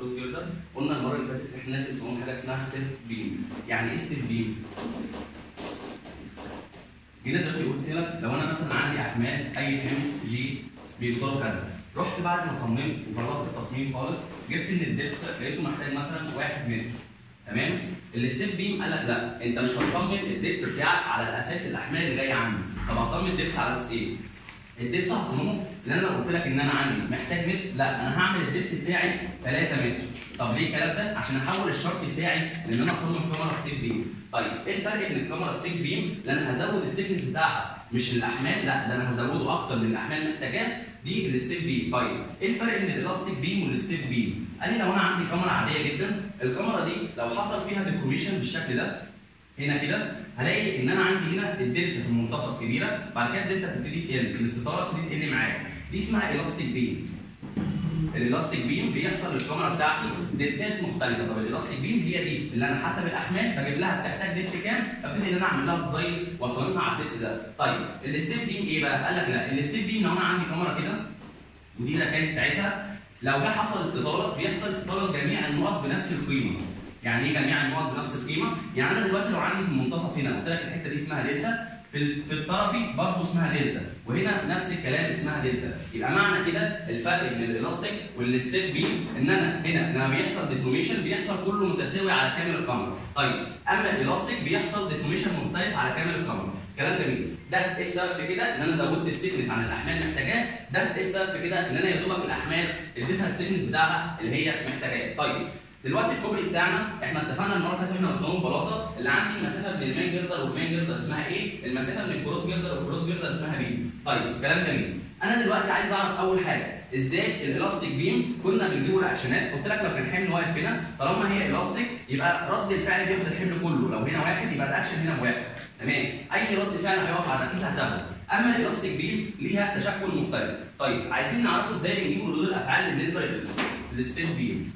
كروس جيردر. قلنا المره اللي فاتت احنا لازم نسوي حاجه اسمها ستيف بيم. يعني ايه ستيف بيم؟ جينا دلوقتي قلت لك لو انا مثلا عندي احمال اي حمل جي بيقدروا كذا، رحت بعد ما صممت وخلصت التصميم خالص جبت ان الدبس لقيته محتاج مثلا 1 متر، تمام؟ الستيف بيم قال لك لا، انت مش هتصمم الدبس بتاعك على الاساس الاحمال اللي جايه عندي. طب هصمم الدبس على اساس ايه؟ الدبس هصممه ان انا لو قلت لك ان انا عندي محتاج متر، لا انا هعمل الدبس بتاعي 3 متر. طب ليه الكلام ده؟ عشان احول الشرط بتاعي ان انا اصمم كاميرا ستيف بيم. طيب ايه الفرق بين الكاميرا ستيف بيم اللي انا هزود الستيفنس بتاعها مش الاحمال، لا ده انا هزوده اكتر من الاحمال محتاجاه، دي الستيف بيم. طيب ايه الفرق بين الالاستيك بيم والستيف بيم؟ قال لي لو انا عندي كاميرا عاديه جدا، الكاميرا دي لو حصل فيها ديفورميشن بالشكل ده هنا كده، هلاقي ان انا عندي هنا الدلتا في المنتصف كبيره، بعد كده الدلتا تبتدي تقل، الاستطاله تبتدي تقل معايا. دي اسمها الاستيك بيم. الالاستيك بيم بيحصل للكاميرا بتاعتي دلتات مختلفه. طب الالاستيك بيم هي دي اللي انا حسب الاحمال بجيب لها بتحتاج دبس كام، ابتدي ان انا اعمل لها ديزاين واصممها على الدبس ده. طيب الستيب بيم ايه بقى؟ قال لك لا، الستيب بيم لو انا عندي كاميرا كده ودي الركائز بتاعتها، لو جه حصل استطاله بيحصل استطاله جميع النقط بنفس القيمه. يعني ايه جميع النقط بنفس القيمه؟ يعني انا دلوقتي لو عندي في المنتصف هنا قلت لك الحته دي اسمها دلتا، في الطرفي برضه اسمها دلتا، وهنا نفس الكلام اسمها دلتا. يبقى معنى كده الفرق بين الالاستيك والستيب بيم ان انا هنا لما بيحصل ديفورميشن بيحصل كله متساوي على كامل الكاميرا. طيب اما الالاستيك بيحصل ديفورميشن مختلف على كامل الكاميرا. كلام جميل. ده ايه السبب في كده؟ ان انا زودت الستيفنس عن الاحمال محتاجاه. ده ايه السبب في كده؟ ان انا يا دوبك الاحمال اديتها الستيفنس بتاعها اللي هي محتاجاه. طيب دلوقتي الكوبري بتاعنا احنا اتفقنا المره اللي فاتت احنا بنصمم بلاطه اللي عندي المسافه بين المين جيردر والمين جيردر اسمها ايه؟ المسافه بين الكروس جيردر والكروس جيردر اسمها بي. طيب كلام جميل. انا دلوقتي عايز اعرف اول حاجه ازاي الالاستيك بيم كنا بنجيبه رياكشنات. قلت لك لو كان حمل واقف هنا طالما هي الاستيك يبقى رد الفعل بياخد الحمل كله، لو هنا واحد يبقى الرياكشن هنا بواحد، تمام؟ اي رد فعل هيقف على الركيزه هتاخده. اما الالاستيك بيم ليها تشكل مختلف. طيب عايزين نعرفه ازاي بنجيب ردود الافعال بالنسبه للستيف بيم.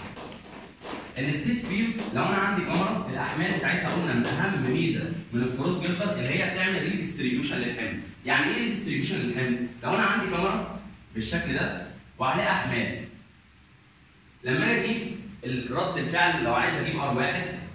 الستيف بيم لو انا عندي كاميرا الاحمال بتاعتها قلنا من اهم ميزه من الكروس جيردر اللي هي بتعمل ريديستريبيوشن للحمل. يعني ايه ريديستريبيوشن للحمل؟ لو انا عندي كاميرا بالشكل ده وعليها احمال، لما اجي اجيب رد الفعل لو عايز اجيب ار1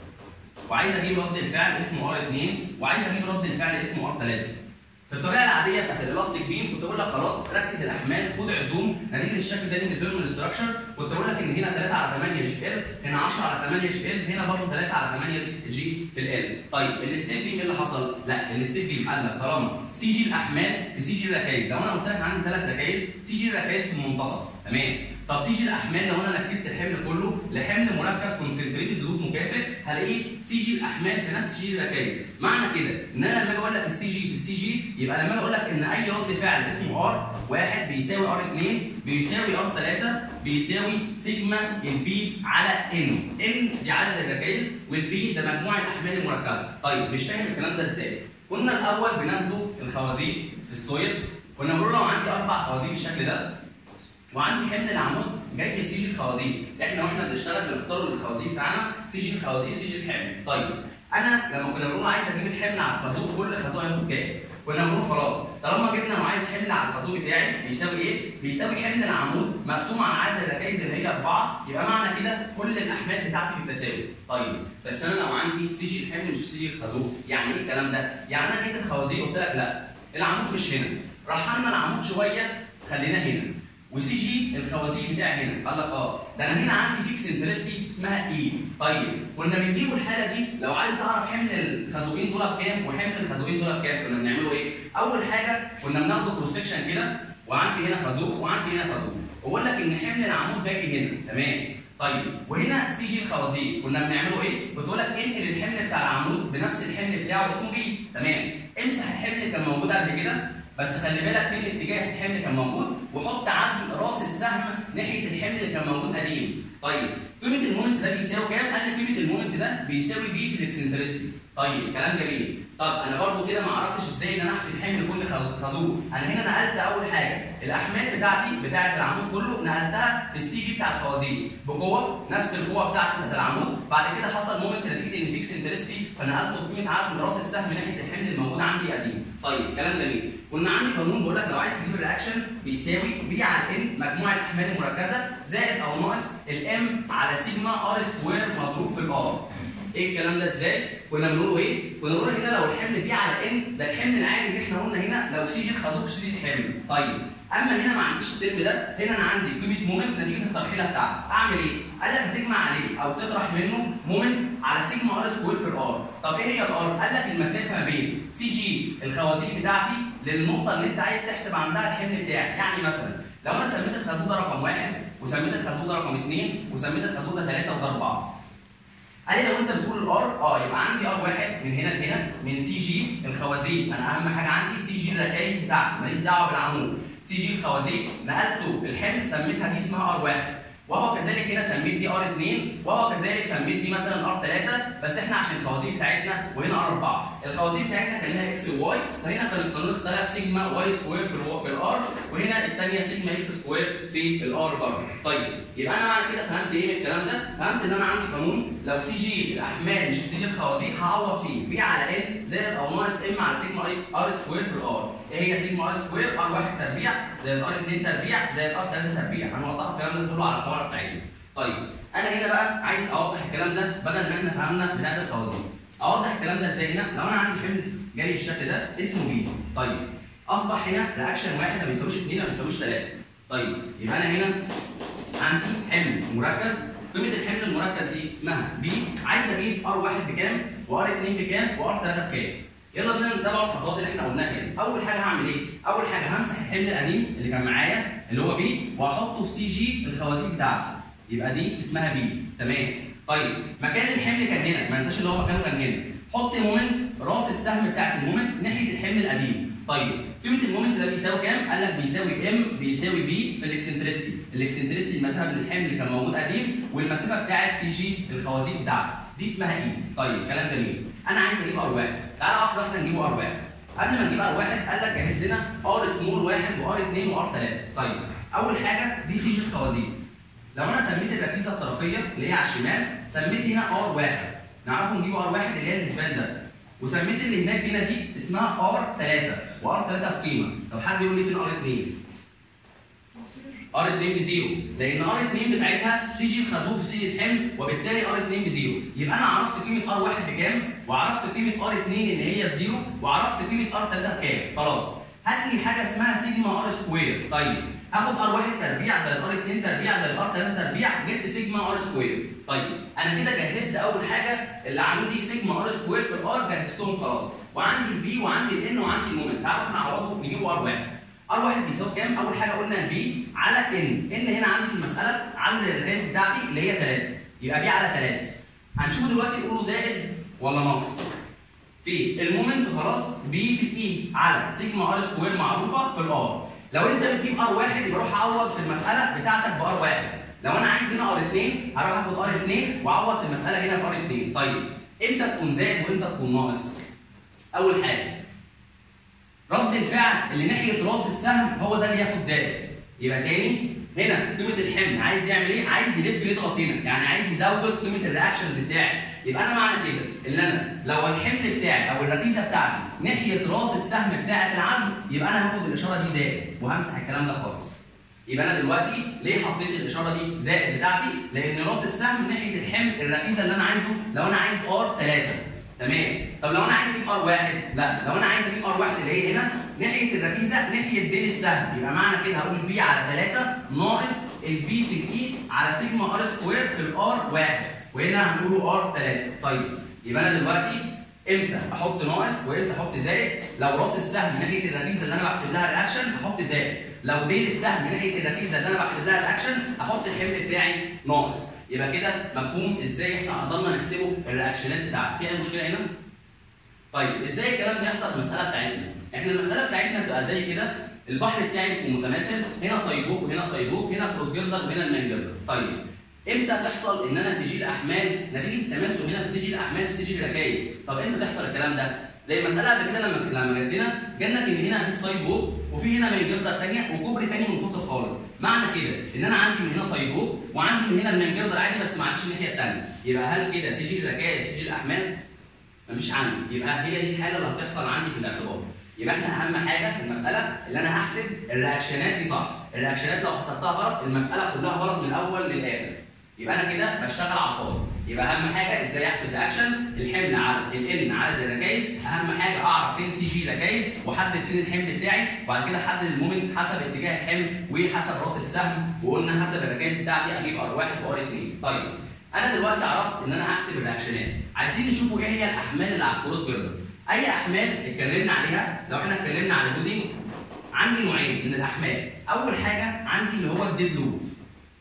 وعايز اجيب رد الفعل اسمه ار2 وعايز اجيب رد الفعل اسمه ار3، في الطريقه العاديه بتاعت الالاستيك بيم كنت بقول لك خلاص ركز الاحمال خد عزوم نتيجه الشكل ده ديترمين ستراكشر، كنت بقول لك ان هنا 3 على 8 جي في ال، هنا 10 على 8 جي في ال، هنا برضه 3 على 8 جي في ال. طيب الستيب بيم ايه اللي حصل؟ لا الستيب بيم قال لك طالما سي جي الاحمال في سي جي الركائز، لو انا قلت لك عندي 3 ركائز سي جي الركائز في المنتصف، تمام؟ طب سي جي الاحمال لو انا ركزت الحمل كله لحمل مركز كونسنتريتد لود مكافئ هلاقيه سي جي الاحمال في نفس سي جي الركائز. معنى كده ان انا لما اجي اقول لك السي جي في السي جي يبقى لما اجي اقول لك ان اي رد فعل اسمه ار 1 بيساوي ار 2 بيساوي ار 3 بيساوي سيجما البي على ان دي عدد الركائز والبي ده مجموع الاحمال المركزه. طيب مش فاهم الكلام ده ازاي؟ كنا الاول بناخده الخوازيق في السويل، كنا بنقول لو عندي 4 خوازيق بالشكل ده وعندي حمل العمود جاي في سي جي الخوازيق، احنا واحنا بنشتغل بنختار الخوازيق بتاعنا سي جي الخوازيق سي جي الحمل. طيب انا لما كنا بنقول عايز اجيب الحمل على الخازوق كل خازوق هياخد كام؟ كنا بنقول خلاص طالما جبنا وعايز حمل على الخازوق بتاعي بيساوي ايه؟ بيساوي حمل العمود مقسوم على عدد الركائز اللي هي 4، يبقى معنى كده كل الاحمال بتاعتي بالتساوي. طيب بس انا لو عندي سي جي الحمل مش سي جي الخازوق، يعني ايه الكلام ده؟ يعني انا جيت الخوازيق قلت لك لا العمود مش هنا، رحلنا العمود شويه خليناه هنا وسي جي الخوازيق بتاعي هنا، قال لك ده انا هنا عندي فيكس انترستي اسمها اي. طيب كنا بنجيب الحاله دي لو عايز اعرف حمل الخازوقين دول بكام وحمل الخازوقين دول بكام كنا بنعمله ايه؟ اول حاجه كنا بناخده كروس سكشن كده وعندي هنا خازوق وعندي هنا خازوق، واقول لك ان حمل العمود باقي هنا، تمام؟ طيب وهنا سي جي الخوازيق كنا بنعمله ايه؟ كنت بقول لك انقل الحمل بتاع العمود بنفس الحمل بتاعه اسمه بي، تمام؟ امسح الحمل اللي كان موجود قبل كده بس خلي بالك فين اتجاه الحمل كان موجود وحط عزم راس السهم ناحيه الحمل اللي كان موجود قديم. طيب قيمه المومنت ده بيساوي كام؟ قال لي قيمه المومنت ده بيساوي بي في الاكسنترستي. طيب كلام جميل. طب انا برضو كده ما عرفتش ازاي ان انا احسب حمل كل خازوق، انا هنا نقلت اول حاجه الاحمال بتاعتي بتاعه العمود كله نقلتها في السي جي بتاع الخوازيق بقوه نفس القوه بتاعت العمود، بعد كده حصل مومنت نتيجه ان فيكس انترستي فنقلته بقيمه عزم راس السهم ناحيه الحمل الموجود عندي قديم. طيب كلام جميل. كنا عندي قانون بيقول لك لو عايز تجيب الرياكشن بيساوي بي على ان مجموع الاحمال المركزه زائد او ناقص الام على سيجما ار سكوير مضروب في الار. ايه الكلام ده ازاي؟ كنا بنقول ايه؟ كنا بنقول هنا لو الحمل بي على ان ده الحمل العادي اللي احنا قلنا هنا لو سي جي الخازوق في سي جي الحمل. طيب اما هنا ما عنديش الترم ده، هنا انا عندي قيمه مومنت نتيجه الترحيله بتاعته، اعمل ايه؟ قال لك هتجمع عليه او تطرح منه مومنت على سيجما ار سكوير في الار. طب ايه هي الار؟ قال لك المسافه ما بين سي جي الخوازيق بتاعتي للنقطه اللي انت عايز تحسب عندها الحمل بتاعي. يعني مثلا لو انا سميت الخازوق ده رقم 1 وسميت الخازوق ده رقم 2 وسميت الخازوق ده 3 وده 4. قال لي لو انت بتقول الار يبقى عندي ار واحد من هنا لهنا من سي جي الخوازيق، انا اهم حاجه عندي سي جي الركائز بتاعتي ماليش دعوه بالعمود. سي جي الخوازيق نقلته الحمل سميتها دي اسمها ار واحد، وهو كذلك هنا سميت دي ار 2، وهو كذلك سميت دي مثلا ار 3، بس احنا عشان الخوازيق بتاعتنا وهنا ار 4. الخوازيق بتاعتنا كان لها اكس وواي، فهنا كان القانون اختلف سيجما واي سكوير في الار، وهنا الثانيه سيجما اكس سكوير في الار برضه. طيب يبقى انا معنى كده فهمت ايه من الكلام ده؟ فهمت ان انا عندي قانون لو سي جي الاحمال مش سي جي الخوازيق هعوض فيه بي على ان زائد او ناقص ام على سيجما ار سكوير في الار. ايه هي سيجما ار سكوير؟ ار 1 تربيع زائد ار 2 تربيع زائد ار 3 تربيع. هنوضح الكلام ده كله على القواعد بتاعتنا. طيب انا هنا بقى عايز اوضح الكلام ده بدل ما احنا فهمنا بناء الخوازيق. اوضح الكلام ده ازاي؟ هنا لو انا عندي حمل جاي بالشكل ده اسمه بي، طيب اصبح هنا رياكشن واحد ما بيساويش 2 ما بيساويش 3. طيب يبقى انا هنا عندي حمل مركز، قيمه الحمل المركز دي اسمها بي، عايز اجيب ار 1 بكام وار 2 بكام وار 3 بكام. يلا بينا نتابع الخطوات اللي احنا قلناها هنا. اول حاجه هعمل ايه؟ اول حاجه همسح الحمل القديم اللي كان معايا اللي هو بي واحطه في سي جي الخوازيق بتاعتي، يبقى دي اسمها بي. تمام. طيب مكان الحمل كان هنا، ما ننساش اللي هو مكانه كان هنا. حط مومنت راس السهم بتاعت المومنت ناحيه الحمل القديم. طيب قيمه المومنت ده بيساوي كام؟ قال لك بيساوي ام بيساوي بي في الاكسنترستي. الاكسنترستي المسافه من الحمل اللي كان موجود قديم والمسافه بتاعت سي جي الخوازيق بتاعتي دي اسمها اي. طيب كلام جميل. انا عايز اجيب ار 1. تعالى واحده واحده نجيبه ار 1. قبل ما نجيب ار 1 قال لك جهز لنا ار سمول 1 وار 2 وار 3. طيب اول حاجه دي سي جي الخوازيق. لو انا سميت الركيزه الطرفيه اللي هي على الشمال سميت هنا ار 1، نعرفه نجيبه ار 1 اللي هي النسبان ده، وسميت اللي هناك هنا دي اسمها ار 3 وار 3 بقيمه. طب حد يقول لي فين ار 2؟ ار 2 بزيرو، لان ار 2 بتاعتها سي جي الخازوق في سي جي الحمل وبالتالي ار 2 بزيرو. يبقى انا عرفت قيمه ار 1 بكام وعرفت قيمه ار 2 ان هي بزيرو وعرفت قيمه ار 3 بكام. خلاص هات لي حاجه اسمها سيجما ار سكوير. طيب هاخد ار 1 تربيع زائد ار 2 تربيع زائد ار 3 تربيع جبت سيجما ار سكوير. طيب انا كده جهزت اول حاجه اللي عندي سيجما ار سكوير في الار جهزتهم خلاص، وعندي البي وعندي الان وعندي المومنت. تعالوا احنا نعوضه نجيبه ار 1. ار 1 بيساوي كام؟ اول حاجه قلنا بي على ان، ان هنا عندي في المساله عدد الركائز بتاعتي اللي هي 3، يبقى بي على 3. هنشوف دلوقتي نقوله زائد ولا ناقص. في المومنت خلاص بي في الاي على سيجما ار سكوير معروفه في الار. لو انت بتجيب ار 1 يبقى روح عوض في المساله بتاعتك بار 1. لو انا عايز هنا ار 2 هروح اخد ار 2 واعوض في المساله هنا بار 2. طيب امتى تكون زائد وامتى تكون ناقص؟ اول حاجه رد الفعل اللي ناحيه راس السهم هو ده اللي ياخد زائد. يبقى تاني هنا قيمه الحمل عايز يعمل ايه؟ عايز يلف يضغط هنا، يعني عايز يزود قيمه الرياكشنز بتاعي. يبقى انا معنى كده ان انا لو الحمل بتاعي او الركيزه بتاعتي ناحيه راس السهم بتاعه العزم يبقى انا هاخد الاشاره دي زائد وهمسح الكلام ده خالص. يبقى انا دلوقتي ليه حطيت الاشاره دي زائد بتاعتي؟ لان راس السهم ناحيه الحمل الركيزه اللي انا عايزه لو انا عايز ار 3. تمام. طب لو انا عايز اجيب ار 1، لا لو انا عايز اجيب ار 1 اللي هي هنا ناحيه الركيزه ناحيه ديل السهم، يبقى معنى كده هقول بي على 3 ناقص البي في الاي على سيجما ار سكوير في الار 1، وهنا هنقوله ار 3. طيب يبقى انا دلوقتي امتى احط ناقص وامتى احط زائد؟ لو راس السهم ناحيه الركيزه اللي انا بحسب لها الرياكشن احط زائد، لو ديل السهم ناحيه الركيزه اللي انا بحسب لها الرياكشن احط الحمل بتاعي ناقص. يبقى كده مفهوم ازاي احنا قدرنا نحسبه الرياكشنات بتاعتنا. في اي مشكله هنا؟ طيب ازاي الكلام ده يحصل في المساله بتاعتنا؟ احنا المساله بتاعتنا بتبقى زي كده، البحر بتاعي بيكون متماثل، هنا سايبوك وهنا سايبوك، هنا كروس جيردر وهنا المان جيردر. طيب امتى تحصل ان انا سجل احمال نتيجه التماثل هنا في سجل احمال في سجل الركائز؟ طب امتى تحصل الكلام ده؟ زي المساله قبل كده لما جت لنا جالنا ان هنا في سايبوك وفي هنا مان جيردر ثانيه وكوبري ثاني منفصل خالص. معنى كده ان انا عندي من هنا سايبوك وعندي من هنا المان جيردر عادي بس ما عنديش الناحيه الثانيه. يبقى هل كده سجل الركائز سجل الاحمال؟ مفيش عندي. يبقى هي دي الحاله اللي هتحصل عندي في الاعتبار. يبقى احنا اهم حاجه في المساله اللي انا احسب الرياكشنات دي صح. الرياكشنات لو حسبتها غلط المساله كلها غلط من الاول للاخر. يبقى انا كده بشتغل على الفاضي. يبقى اهم حاجه ازاي احسب رياكشن، الحمل على الان عدد الركائز، اهم حاجه اعرف فين سي جي ركائز واحدد فين الحمل بتاعي، وبعد كده احدد المومنت حسب اتجاه الحمل وحسب راس السهم، وقلنا حسب الركائز بتاعتي اجيب ار1 وار2. طيب انا دلوقتي عرفت ان انا احسب الرياكشنات، عايزين نشوفوا ايه هي الاحمال اللي على الكروس جيردر. اي احمال اتكلمنا عليها، لو احنا اتكلمنا على اللودنج عندي نوعين من الاحمال. اول حاجه عندي اللي هو الديد لود.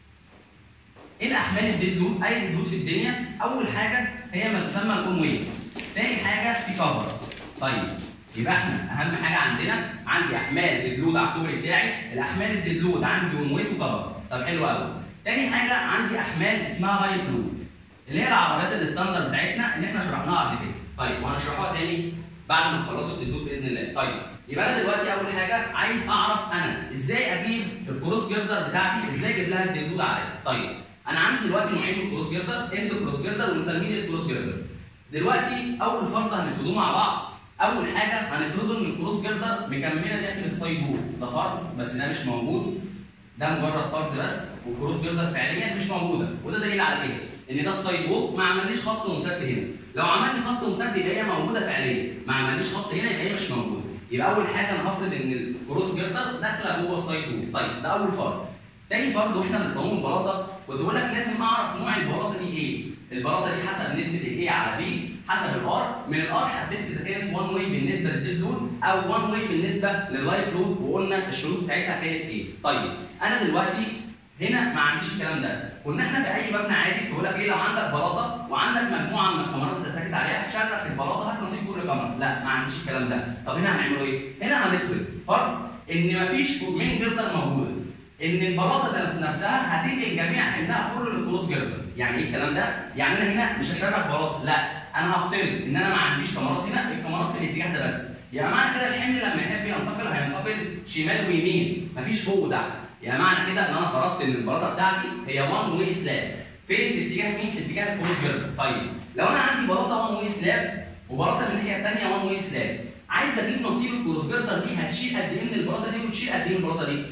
ايه الاحمال الديد لود؟ اي ديد لود في الدنيا اول حاجه هي ما تسمى الاون ويت. تاني حاجه في كفر. طيب يبقى احنا اهم حاجه عندي احمال ديد لود على الكوبري بتاعي، الاحمال الديد لود عندي اون ويت وكفر. طب حلو قوي. تاني حاجه عندي احمال اسمها لايف لود اللي هي العربيات الستاندرد بتاعتنا اللي احنا شرحناها قبل كده. طيب وهنشرحها تاني بعد ما نخلصوا الديد لود باذن الله. طيب يبقى انا دلوقتي اول حاجه عايز اعرف انا ازاي اجيب الكروس جيردر بتاعتي، ازاي اجيب لها الديد لود عليها. طيب انا عندي دلوقتي نوعين من الكروس جيردر، اند كروس جيردر وانترميديت كروس جيردر. دلوقتي اول فرض هنفرضوه مع بعض، اول حاجه هنفرضه ان الكروس جيردر مكمله دلوقتي من السايد وول، ده فرض بس ده مش موجود، ده مجرد فرض بس، والكروس جيردر فعليا مش موجوده، وده دليل على كده ان ده السايد وول ما عمليش خط ممتد هنا. لو عمل لي خط ممتد يبقى هي موجوده فعليا، ما عمليش خط هنا يبقى هي مش موجوده. يبقى اول حاجه انا هفرض ان الكروس جيردر داخله جوه السايد وول. طيب ده اول فرض. تاني فرض واحنا بنصمم البلاطه كنت بقول لك لازم اعرف نوع البلاطه دي ايه. البلاطه دي حسب نسبه الاي على بي حسب الار، من الار حددت اذا كانت 1 واي بالنسبه للديد لود او 1 واي بالنسبه لللايف لود، وقلنا الشروط بتاعتها كانت ايه. طيب انا دلوقتي هنا ما عنديش الكلام ده. كنا احنا في اي مبنى عادي تقول لك ايه، لو عندك بلاطه وعندك مجموعه من الكاميرات بتركز عليها شرح البلاطه هات نصيب كل كاميرا. لا ما عنديش الكلام ده. طب هنا هنعمله ايه؟ هنا هنفرض فرض ان مفيش مين جيردر موجوده، ان البلاطه نفسها هتنقل جميع حملها كله للكروس جيردر. يعني ايه الكلام ده؟ يعني انا هنا مش هشرح بلاطه، لا انا هفترض ان انا ما عنديش كاميرات هنا، الكاميرات في الاتجاه ده بس. يعني معنى كده الحمل لما يحب ينتقل هينتقل شمال ويمين، مفيش فوق وتحت. يعني معنى كده ان انا فرضت ان البلاطه بتاعتي هي 1 واي سلاب. فين؟ في اتجاه مين؟ في اتجاه الكروس جيردر. طيب لو انا عندي بلاطه 1 واي سلاب وبلاطه من الناحيه الثانيه 1 واي سلاب، عايز اجيب نصيب الكروس جيردر دي هتشيل قد ايه من البلاطه دي وتشيل قد ايه من البلاطه دي؟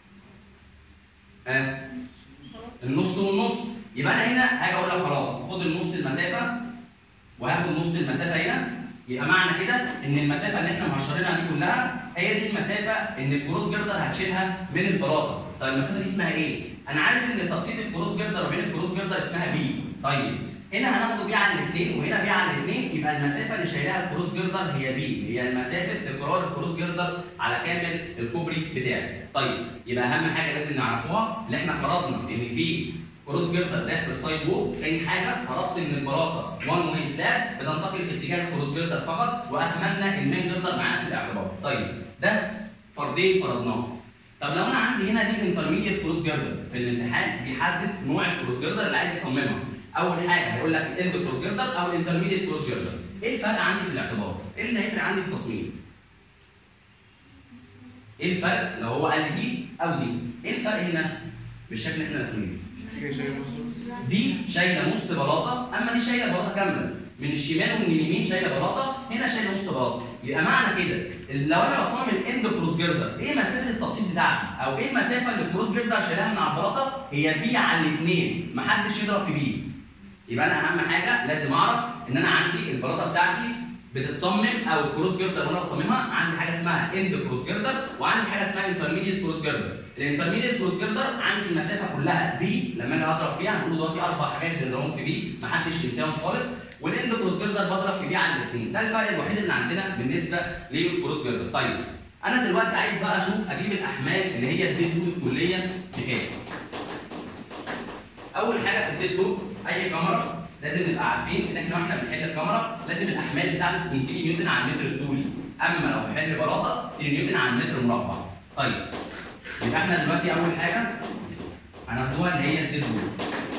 النص والنص. يبقى انا هنا هاجي اقول لك خلاص خد النص المسافه وهاخد نص المسافه هنا. يبقى معنى كده ان المسافه اللي احنا مهشرينها دي كلها هي دي المسافه ان الكروس جيردر هتشيلها من البلاطه. طيب المسافه دي اسمها ايه؟ انا عارف ان تقسيط الكروس جيردر وبين الكروس جيردر اسمها بي. طيب هنا هناخده بي على الاثنين وهنا بي على الاثنين، يبقى المسافه اللي شايلها الكروس جيردر هي بي، هي المسافه تكرار الكروس جيردر على كامل الكوبري بتاعي. طيب يبقى اهم حاجه لازم نعرفوها اللي احنا فرضنا ان في كروس جيردر داخل السايد وول. تاني حاجه فرضت ان البلاطه 1 واي سلاب بتنتقل في اتجاه الكروس جيردر فقط، واهملنا المين جيردر معانا في الاعتبار. طيب ده فردين فرضناهم. طب لو انا عندي هنا دي انترميديت كروس جيردر، في الامتحان بيحدد نوع الكروس جيردر اللي عايز يصممها. اول حاجه هيقول لك الاند كروس جيردر او الانترميديت كروس جيردر. ايه الفرق عندي في الاعتبار؟ ايه اللي هيفرق عندي في التصميم؟ ايه الفرق لو هو قال لي دي او دي؟ ايه الفرق هنا بالشكل اللي احنا راسمينه؟ دي شايله نص بلاطه، اما دي شايله بلاطه كامله من الشمال ومن اليمين شايله بلاطه، هنا شايله نص بلاطه. يبقى معنى كده لو انا بصمم الاند كروس جيردر ايه مسافه التقسيط بتاعتي او ايه المسافه اللي الكروس جيردر شايلها من على البلاطه؟ هي بي على الاثنين، محدش يضرب في بي. يبقى انا اهم حاجه لازم اعرف ان انا عندي البلاطه بتاعتي بتتصمم او الكروس جيردر وانا بصممها عندي حاجه اسمها اند كروس جيردر وعندي حاجه اسمها انترميديت كروس جيردر. الانترميديت كروس جيردر عندي المسافه كلها بي، لما اجي اضرب فيها هنقول دلوقتي اربع حاجات بنضربهم في بي محدش ينساهم خالص، والاند كروس جيردر بضرب في بي على الاثنين. ده الفرق الوحيد اللي عندنا بالنسبه للكروس جيردر. طيب انا دلوقتي عايز بقى اشوف اجيب الاحمال اللي هي الديد لود الكليه بكام. اول حاجه في الديد لود اي كاميرا لازم نبقى عارفين ان احنا واحنا بنحل الكاميرا لازم الاحمال بتاعته تكون 2 نيوتن على المتر الطولي، اما لو بحل بلاطه 2 نيوتن على المتر المربع. طيب يبقى احنا دلوقتي اول حاجه هناخدوها اللي هي الديد لود.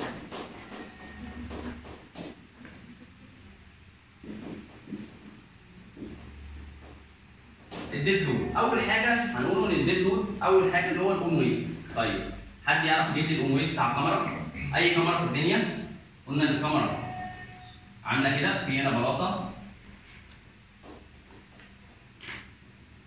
الديد لود اول حاجه هنقوله ان الديد لود اول حاجه اللي هو الاون ويت. طيب حد يعرف يجيب لي الاون ويت بتاع الكاميرا؟ اي كاميرا في الدنيا قلنا ان الكاميرا عامله كده، في هنا بلاطه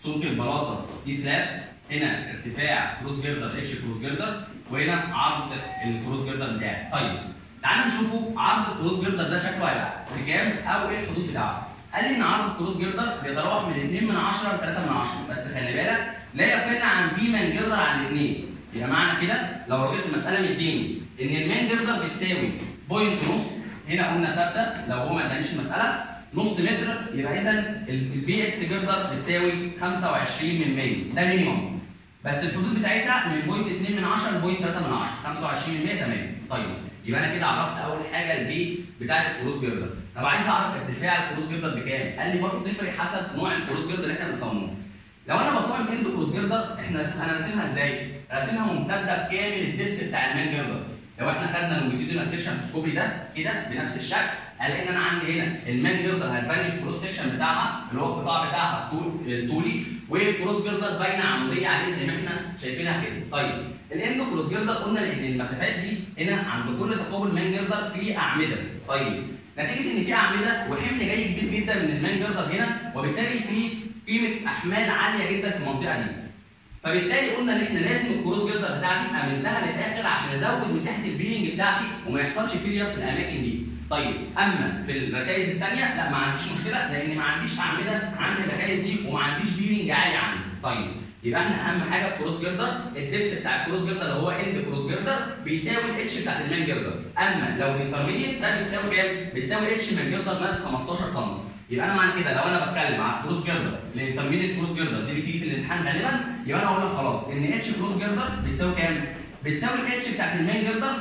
سمك البلاطه دي سلاب، هنا ارتفاع كروس جيردر اتش كروس جيردر، وهنا عرض الكروس جيردر بتاعي. طيب تعالوا نشوفوا عرض الكروس جيردر ده شكله هيبقى بكام او ايه الحدود بتاعته. قال لي ان عرض الكروس جيردر بيتراوح من 2 من 10 ل 3 من 10، بس خلي بالك لا يقل عن بي مان جيردر عن الاثنين. يبقى معنى كده لو راجل في المساله مديني ان المان جيردر بتساوي بوينت نص، هنا قلنا ثابته لو هو ما ادانيش المساله نص متر، يبقى اذا البي اكس جيردر بتساوي 25 من 100، ده مينيمم. بس الحدود بتاعتها من بوينت 2 من 10 لبوينت 3 من 10، 25 من 100 تمام. طيب يبقى انا كده عرفت اول حاجه البي بتاعت الكروس جيردر. طب عايز اعرف ارتفاع الكروس جيردر بكام؟ قال لي برضه تفرق حسب نوع الكروس جيردر اللي احنا بنصممه. لو انا بصمم اند كروس جيردر انا راسمها ازاي؟ راسمها ممتده بكامل الدبس بتاع المان جيردر. لو احنا خدنا اللونجيتيودنال سيكشن في الكوبري ده كده بنفس الشكل، هلاقي ان انا عندي هنا المان جيردر هيبان لي الكروس سيكشن بتاعها اللي هو القطاع بتاعها الطولي، والكروس جيردر باينه عموديه عليه زي ما احنا شايفينها كده. طيب الاند كروس جيردر قلنا ان المسافات دي هنا عند كل تقابل مان جيردر في اعمده. طيب نتيجه ان في اعمده وحمل جاي كبير جدا من المان جيردر هنا، وبالتالي في قيمه احمال عاليه جدا في المنطقه دي. فبالتالي قلنا ان احنا لازم الكروس جيردر بتاعتي امدها للاخر عشان ازود مساحه البيلنج بتاعتي وما يحصلش فيلير في الاماكن دي. طيب اما في الركائز الثانيه لا ما عنديش مشكله، لان ما عنديش اعمده عند الركائز دي وما عنديش بيلنج عالي عندي. طيب يبقى احنا اهم حاجه الكروس جيردر، الدبس بتاع الكروس جيردر اللي هو اند كروس جيردر بيساوي الاتش بتاعت المان جيردر. اما لو الانترميديت ده بتساوي كام؟ بتساوي اتش مان جيردر ناقص 15 سم. يبقى انا معنى كده لو انا بتكلم على الكروس جيردر الانترميديت كروس جيردر دي بتيجي في الامتحان غالبا، يبقى انا اقول لك خلاص ان اتش كروس جيردر بتساوي كام؟ بتساوي الاتش بتاعت المان جيردر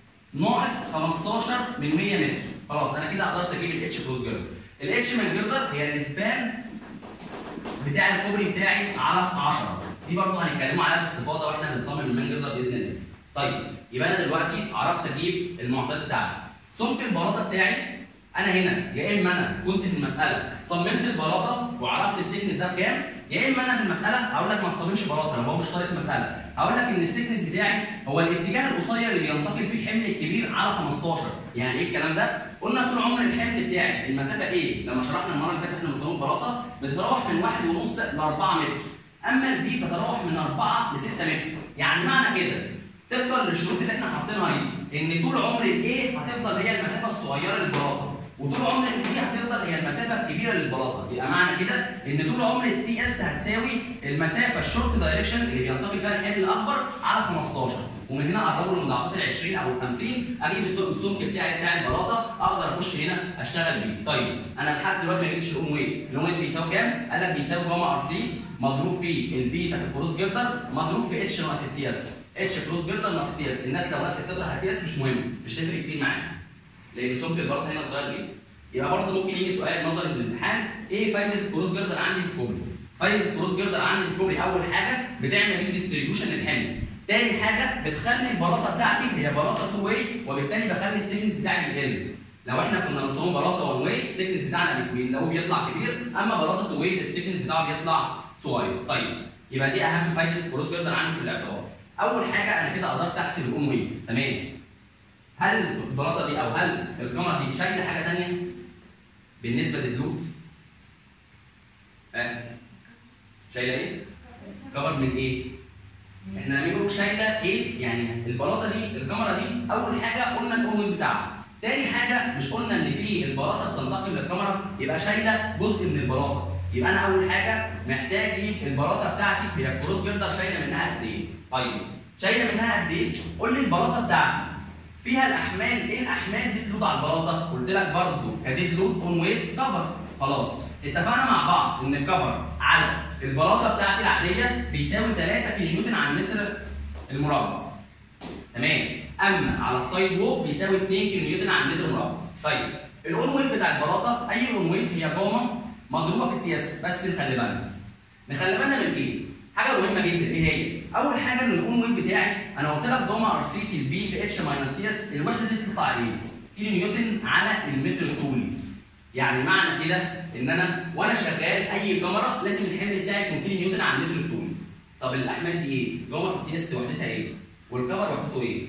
ناقص 15 من 100 متر. خلاص انا كده قدرت اجيب الاتش كروس جيردر. الاتش مان جيردر هي الاسبان بتاع الكوبري بتاعي على 10. دي برضه هنتكلموا عليها باستفاضه واحنا بنصمم المان جيردر باذن الله. طيب يبقى انا دلوقتي عرفت اجيب المعطيات بتاعتي. سمك البلاطه بتاعي انا هنا يا اما انا كنت في المساله صممت البلاطه وعرفت السكنس ده بكام، يا اما انا في المساله هقول لك ما تصممش بلاطه لو هو مش طالب في المساله، هقول لك ان السكنس بتاعي هو الاتجاه القصير اللي بينتقل فيه الحمل الكبير على 15. يعني ايه الكلام ده؟ قلنا طول عمر الحمل بتاعي المسافه ايه؟ لما شرحنا المره اللي فاتت احنا بنصمم بلاطه بتتراوح من 1.5 ل 4 متر، اما البي بتتراوح من 4 ل 6 متر. يعني معنى كده طبقا للشروط اللي احنا حاطينها دي ان طول عمر الايه هتفضل هي المسافه الصغيره للبلاطه، وطول عمر التي هتفضل هي المسافه الكبيره للبلاطه. يبقى معنى كده ان طول عمر التي اس هتساوي المسافه الشورت دايركشن اللي بينتقل فيها الحمل الاكبر على 15، ومن هنا اقربه لمضاعفات ال 20 او ال 50 اجيب السمك بتاع البلاطه اقدر اخش هنا اشتغل بيه. طيب انا لحد دلوقتي ما جبتش الاون ويت، الاون ويت بيساوي كام؟ قال لك بيساوي جاما ار سي مضروب في البي بتاعت الكروس جيردر مضروب في اتش ناقص التي اس، اتش كروس جيردر ناقص التي اس. الناس لو ناس تقدر التي اس مش مهم، مش تفرق كتير معانا لان سمك البلاطه هنا صغير جدا. يبقى برضه ممكن يجي سؤال نظري في الامتحان، ايه فايده الكروس جيردر عندي في الكوبري؟ فايده الكروس جيردر عندي في الكوبري اول حاجه بتعمل ريديستريبيوشن للحمل، تاني حاجه بتخلي البلاطه بتاعتي هي بلاطه تو واي، وبالتالي بخلي السيكنس بتاعي يقل. لو احنا كنا بنصمم بلاطه وان واي السيكنس بتاعنا لو بيطلع كبير، اما بلاطه تو واي السيكنس بتاعه بيطلع صغير. طيب يبقى دي اهم فايده الكروس جيردر عندي في الاعتبار. اول حاجه انا كده قدرت احسب الاون واي، تمام. هل البلاطه دي او هل الكاميرا دي شايله حاجه ثانيه بالنسبه للدلوت؟ شايله ايه؟ كفر من ايه؟ احنا بنقول شايله ايه؟ يعني البلاطه دي الكاميرا دي اول حاجه قلنا الاون بتاعها، تاني حاجه مش قلنا ان في البلاطه بتنتقل للكاميرا يبقى شايله جزء من البلاطه، يبقى انا اول حاجه محتاج اجيب البلاطه بتاعتي هي الكروس جيردر شايله منها قد ايه؟ طيب شايله منها قد ايه؟ قول لي البلاطه بتاعتي فيها الاحمال، ايه الاحمال دي تلود على البلاطه؟ قلت لك برضه كديد لود اون ويت كفر. خلاص اتفقنا مع بعض ان الكفر على البلاطه بتاعتي العاديه بيساوي 3 كيلو نيوتن على المتر المربع، تمام. اما على السايد ووك بيساوي 2 كيلو نيوتن على المتر المربع. طيب الاون ويت بتاع البلاطه اي اون ويت هي جاما مضروبه في التي اس، بس نخلي بالنا من ايه؟ حاجه مهمه جدا، ايه هي؟ اول حاجه ان الاون ويت بتاعي انا قلت لك جاما ار سي في البي في اتش ماينس تي اس، الوحده دي تطلع ايه؟ كيلو نيوتن على المتر الطولي. يعني معنى كده ان انا وانا شغال اي كاميرا لازم الحمل بتاعي يكون كيلو نيوتن على المتر الطولي. طب الاحمال دي ايه؟ جاما في التي اس وحدتها ايه؟ والكفر وحدته ايه؟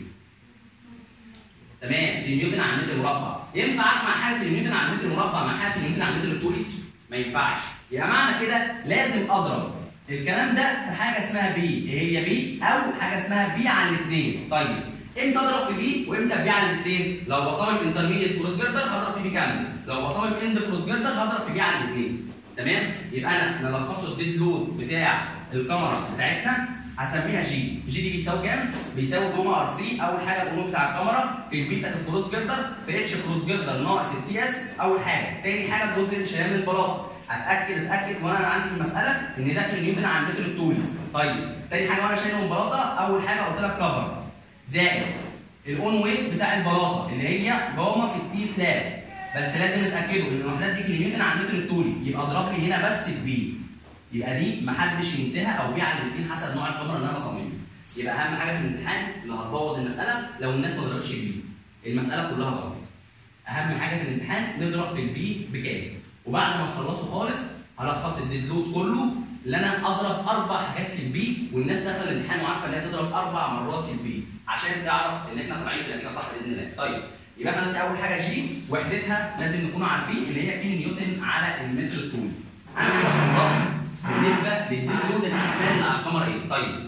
تمام، كيلو نيوتن على المتر المربع. ينفع اجمع حاجه كيلو نيوتن على المتر المربع مع حاجه كيلو نيوتن على المتر الطولي؟ ما ينفعش. يبقى معنى كده لازم اضرب الكلام ده في حاجه اسمها بي، ايه هي بي؟ او حاجه اسمها بي على الاثنين. طيب امتى اضرب في بي وامتى بي على الاثنين؟ لو بصمم انترميديت كروس جردر هضرب في بي كامل، لو بصمم اند كروس جردر هضرب في بي على الاثنين. تمام؟ يبقى انا نلخصه الديد لود بتاع الكاميرا بتاعتنا هسميها جي، جي دي بيساوي كام؟ بيساوي جوما ار سي، اول حاجه القانون بتاع الكاميرا في البي بتاعت الكروس جردر في اتش كروس جردر ناقص التي اس اول حاجه، تاني حاجه الجزء اللي شايل البلاطه، اتاكد وانا عندي في المساله ان ده كيلو نيوتن على المتر الطولي. طيب تاني حاجه وانا شايله من البلاطه اول حاجه قلت لك كفر زائد الاون ويت بتاع البلاطه اللي هي جاما في التي سلاب، بس لازم نتاكدوا ان الوحدات دي كيلو نيوتن على المتر الطولي، يبقى اضرب لي هنا بس في بي، يبقى دي محدش ينساها او بي على الاثنين حسب نوع الكاميرا اللي انا بصممها. يبقى اهم حاجه في الامتحان اللي هتبوظ المساله لو الناس ما ضربتش البي، المساله كلها غلط. اهم حاجه في الامتحان نضرب في البي بكام، وبعد ما نخلصه خالص هلخص الديد لود كله اللي انا اضرب 4 حاجات في البي، والناس داخله الامتحان وعارفه ان هي تضرب 4 مرات في البي عشان تعرف ان احنا طالعين بالنتيجه صح باذن الله. طيب يبقى احنا اول حاجه جي وحدتها لازم نكونوا عارفين اللي هي كيلو نيوتن على المتر الطولي. انا خلصت بالنسبه للديد لود الاحمال اللي على الكاميرا ايه؟ طيب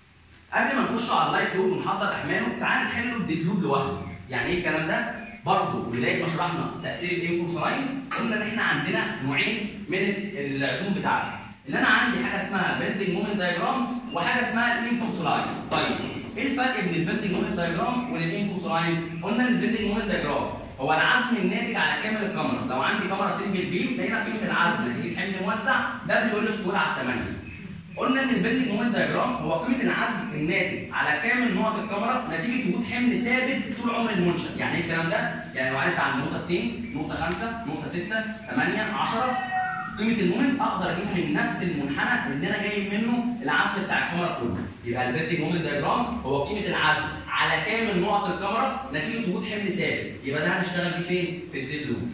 قبل ما نخش على اللايف لود ونحضر احماله تعال نحل الديد لود لوحده. يعني ايه الكلام ده؟ برضه بدايه ما شرحنا تاثير الانفورس لاين قلنا ان احنا عندنا نوعين من العزوم بتاعتها، ان انا عندي حاجه اسمها بيلدنج مومنت دايجرام وحاجه اسمها الانفورس لاين. طيب ايه الفرق بين البيلدنج مومنت دايجرام والانفورس لاين؟ قلنا ان البيلدنج مومنت دايجرام هو العزم الناتج على كامل الكاميرا، لو عندي كاميرا سنجل بيم لقينا قيمه العزم نتيجه حمل موزع ده بيقول لي سكور على 8. قلنا ان البيلدنج مومنت دايجرام هو قيمه العزم الناتج على كامل نقط الكاميرا نتيجه وجود حمل ثابت طول عمر المنشا. يعني ايه الكلام ده؟ يعني لو عايز عند نقطه 2 نقطه 5 نقطه 6 8 10 قيمه المومنت اقدر اجيبها من نفس المنحنى اللي انا جايب منه العزم بتاع الكاميرا كله. يبقى البيلدنج مومنت دايجرام هو قيمه العزم على كامل نقط الكاميرا نتيجه وجود حمل ثابت، يبقى ده هنشتغل بيه فين؟ في الديد لود.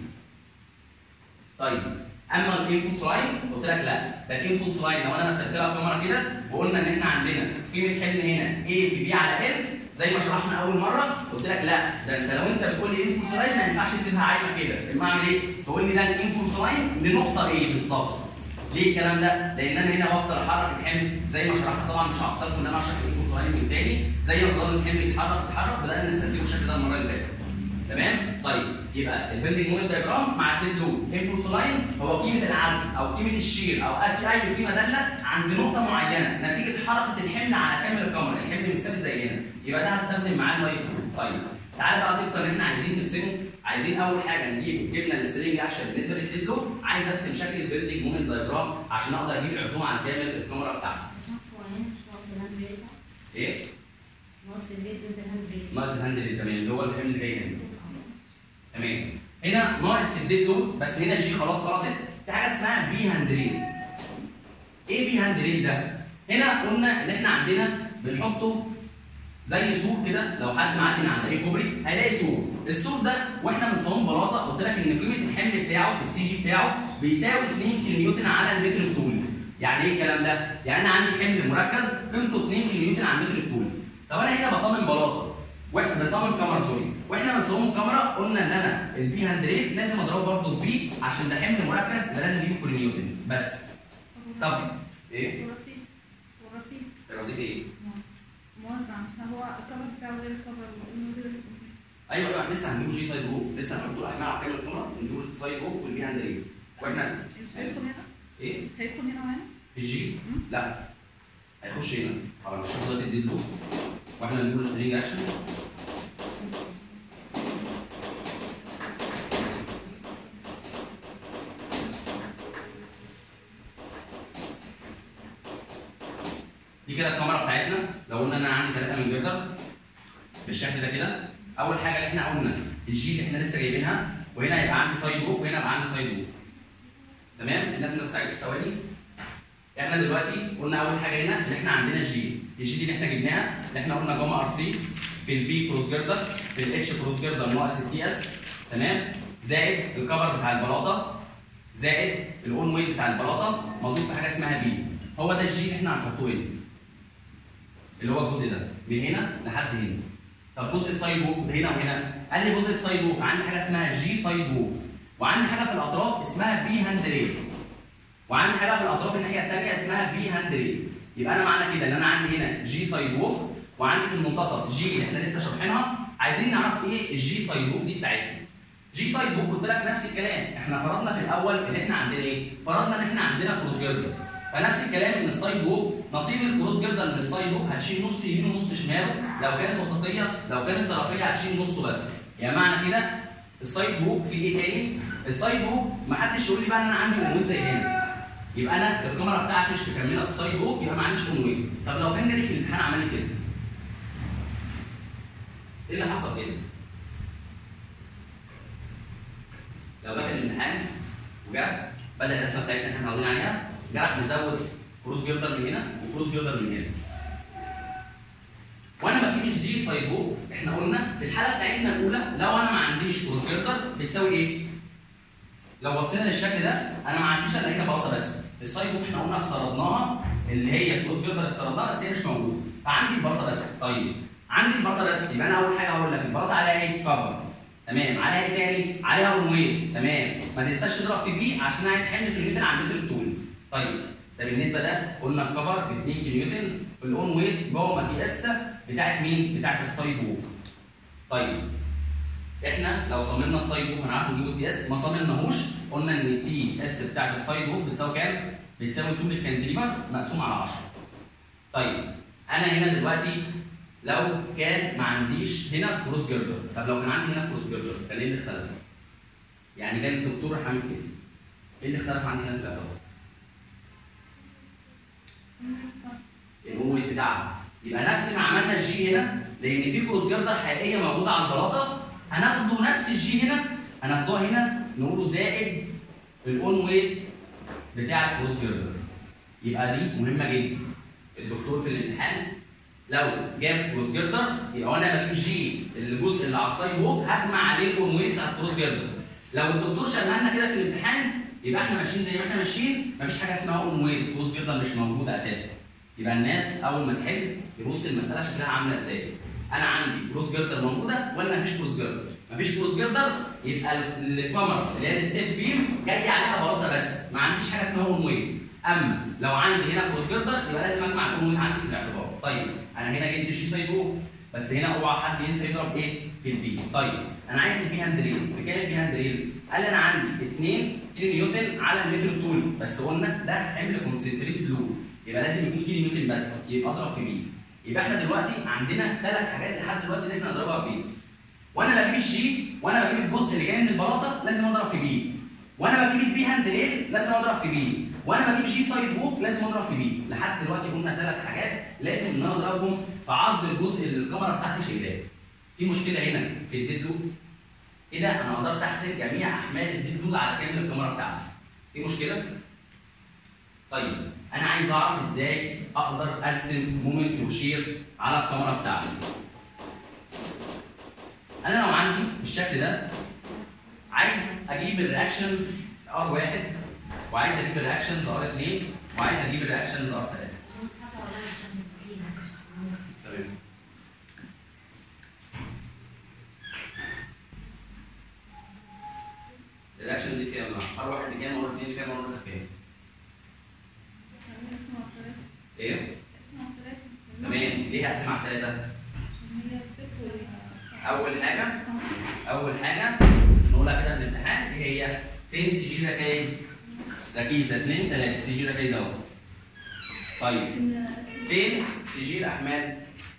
طيب اما الانفورس لاين قلت لك لا، ده الانفورس لاين لو انا مثلت لها الكاميرا كده وقلنا ان احنا عندنا قيمه حمل هنا A في B على L زي ما شرحنا اول مره، قلت لك لا ده انت لو انت بتقول لي انفورس لاين ما ينفعش تسيبها عايمه كده، اما اعمل ايه؟ تقول لي ده الانفورس لاين لنقطه ايه بالظبط. ليه الكلام ده؟ لان انا هنا بفضل احرك الحمل زي ما شرحنا، طبعا مش هحتاج ان انا اشرح الانفورس لاين من تاني، زي ما فضل الحمل يتحرك بدانا نستخدمه بالشكل ده المره اللي فاتت. تمام؟ طيب يبقى البيلدنج مومنت دايجرام مع الديد لود، انفورس لاين هو قيمه العزم او قيمه الشير او اي قيمه داله عند نقطه معينه نتيجه حركه الحمل على كامل الكاميرا، الحمل مش ثابت زي هنا، يبقى ده هستخدم معاه اللايف لود. طيب تعالى بقى الدقه اللي احنا عايزين نرسمه، عايزين اول حاجه جبنا السترينج اكشن بالنسبه للديد لود، عايز ارسم شكل البيلدنج مومنت دايجرام عشان اقدر اجيب العزوم على كامل الكاميرا بتاعتي. ايه؟ ناقص الهاند ريت تمام اللي هو الحمل اللي جاي هنا. تمام هنا ناقص في الديد لود بس هنا جي خلاص خلصت، في حاجه اسمها بي هاند ريت. ايه بي هاند ريت ده؟ هنا قلنا ان احنا عندنا بنحطه زي سور كده، لو حد معدي من عند اي كوبري هيلاقي سور، السور ده واحنا بنصمم بلاطه قلت لك ان قيمه الحمل بتاعه في السي جي بتاعه بيساوي 2 كيلو نيوتن على المتر الطولي. يعني ايه الكلام ده؟ يعني انا عندي حمل مركز قيمته 2 كيلو نيوتن على المتر الطولي. طب انا هنا بصمم بلاطه واحنا بنصمم كاميرا سوري، واحنا بنصمم الكاميرا قلنا ان انا البي هاند ريت لازم اضربه برضه بي عشان ده حمل مركز ده لازم يجيب كيلو نيوتن بس. طب ايه؟ الرصيف ايه؟ موزع عشان هو الكفر بتاعه غير الكفر. ايوه احنا لسه هنجيبه جي سايد جو، لسه هنحطه الاحمال على كامل الكاميرا نجيبه سايد جو والبي هاند ريت. واحنا مش هيدخل هنا؟ ايه؟ مش هيدخل هنا معانا؟ في الجي؟ لا هيخش هنا على مش هتقدر تدي له واحنا بنقول سترينج اكشن. دي كده الكاميرا بتاعتنا، لو قلنا ان انا عندي 3 من جردر بالشكل ده كده، اول حاجه اللي احنا قلنا الجي اللي احنا لسه جايبينها، وهنا هيبقى عندي سايد ووك وهنا هيبقى عندي سايد ووك. تمام؟ الناس ما تستعجلش ثواني. احنا دلوقتي قلنا اول حاجه هنا ان احنا عندنا الجي دي اللي احنا جبناها، اللي احنا قلنا جاما ار سي في البي كروس جردر في الاتش كروس جردر ناقص التي اس، تمام؟ زائد الكفر بتاع البلاطه زائد الاون ويت بتاع البلاطه موجود في حاجه اسمها بي. هو ده الجي اللي احنا هنحطه هنا، اللي هو الجزء ده من هنا لحد هنا. طب جزء السايد ووك هنا وهنا، قال لي جزء السايد ووك عندي حاجه اسمها جي سايد ووك، وعندي حاجه في الاطراف اسمها بي هاند ريت. وعندي حاجه في الاطراف الناحيه الثانيه اسمها في هاند ريل. يبقى انا معنى كده ان انا عندي هنا جي سايد ووك، وعندي في المنتصف جي اللي احنا لسه شارحينها. عايزين نعرف ايه الجي سايد ووك دي بتاعتنا. جي سايد ووك قلت لك نفس الكلام، احنا فرضنا في الاول ان احنا عندنا ايه؟ فرضنا ان احنا عندنا كروس جيردر. فنفس الكلام ان السايد ووك نصيب الكروس جيردر من السايد ووك هتشيل نص يمين ونص شماله، لو كانت وسطيه، لو كانت طرفيه هتشيل نصه بس. يعني معنى كده السايد ووك في ايه تاني؟ السايد ووك ما حدش يقول لي بقى ان انا عندي اون ويت زي هنا. يبقى انا الكاميرا بتاعتي مش مكمله في السايد ووك، يبقى ما عنديش اون ويت. طب لو كان جالي في الامتحان عمل لي كده، ايه اللي حصل كده؟ لو جه في الامتحان وجا بدا الرسمه بتاعتنا اللي احنا متعودين عليها، جه راح مزود كروس جيردر من هنا وكروس جيردر من هنا. وانا ما بجيبش جي سايد ووك، احنا قلنا في الحاله بتاعتنا الاولى لو انا ما عنديش كروس جيردر بتساوي ايه؟ لو بصينا للشكل ده انا ما عنديش الا هنا بلاطه بس. السايد ووك احنا قلنا افترضناها اللي هي كروس جيردر افترضناها بس هي مش موجوده، فعندي البلاطه بس. طيب عندي البلاطه بس، يبقى انا اول حاجه هقول لك البلاطه عليها ايه؟ كفر. تمام. عليها ايه تاني؟ عليها اون ويت. تمام. ما تنساش تضرب في بي عشان عايز حمل كيلومتر عن متر الطول. طيب ده بالنسبه ده قلنا الكفر ب 2 كيلو نيوتن، والاون ويت جوه مقياس بتاعت مين؟ بتاعت السايد ووك. طيب احنا لو صممنا السايد ووك هنعرف نجيب التي اس، ما صممناهوش قلنا ان التي اس بتاعت السايد ووك بتساوي كام؟ بتساوي طول الكاندليفر مقسوم على 10. طيب انا هنا دلوقتي لو كان ما عنديش هنا كروس جيردر، طب لو كان عندي هنا كروس جيردر كان ايه اللي اختلف؟ يعني كان الدكتور راح عامل كده، ايه اللي اختلف عندي هنا دلوقتي؟ الاون ويت بتاعها. يبقى نفس ما عملنا الجي هنا، لان في كروس جيردر حقيقيه موجوده على البلاطه، هناخده نفس الجي هنا، هناخدوها هنا نقوله زائد الاون ويت بتاع الكروس جيردر. يبقى دي مهمه جدا. الدكتور في الامتحان لو جاب كروس جيردر يبقى وانا بجيب جي الجزء اللي على السايد ووك هجمع عليه الاون ويت بتاع الكروس جيردر. لو الدكتور شغلها لنا كده في الامتحان يبقى احنا ماشيين زي ما احنا ماشيين، مفيش حاجه اسمها اون ويت، كروس جيردر مش موجوده اساسا. يبقى الناس اول ما تحل يبص المساله شكلها عامله ازاي. انا عندي كروس جيردر موجوده ولا مفيش كروس جيردر؟ مفيش كروس جيردر، يبقى الكاميرا اللي هي الستيب بيم جاي عليها بلاطه بس، ما عنديش حاجه اسمها اون ويت. اما لو عندي هنا كروس جيردر يبقى لازم اجمع الاون ويت عندي في الاعتبار. طيب انا هنا جبت الجي سايد ووك، بس هنا اوعى حد ينسى يضرب ايه؟ في البي. طيب انا عايز البي هاند ريل، بكام البي هاند ريل؟ قال لي انا عندي 2 كيلو نيوتن على المتر الطولي، بس قلنا ده حمل كونسنتريتد لود، يبقى لازم يكون كيلو نيوتن بس، يبقى اضرب في بي. يبقى احنا دلوقتي عندنا 3 حاجات لحد دلوقتي اللي احنا نضربها في بي. وانا بجيب الجي، وانا بجيب الجزء اللي جاي من البلاطه لازم اضرب في بي. وانا بجيب البي هاند ريل لازم اضرب في بي. وانا بجيب جي سايد ووك لازم اضرب في بي. لحد دلوقتي قلنا 3 حاجات لازم ان انا اضربهم في عرض الجزء اللي الكاميرا بتاعتي شايلاه. في مشكله هنا في الديد لود. ايه ده؟ انا قدرت احسب جميع احمال الديد لود على كامل الكاميرا بتاعتي. في مشكله؟ طيب انا عايز اعرف ازاي اقدر ارسم مومنت وشير على الكاميرا بتاعتي. انا لو عندي بالشكل ده عايز اجيب الرياكشن R1 وعايز اجيب الرياكشنز R2 وعايز اجيب الرياكشنز R3. تمام. الرياكشنز دي كام؟ R1 بكام؟ R2 بكام؟ R3 بكام؟ ايه؟ تمام. ليه هقسم على 3؟ اول حاجه نقولها كده في الامتحان ايه هي؟ فين سي جي ركايز؟ ركيزه 2 3 سي جي ركايز اهو. طيب فين سي جي الاحمال؟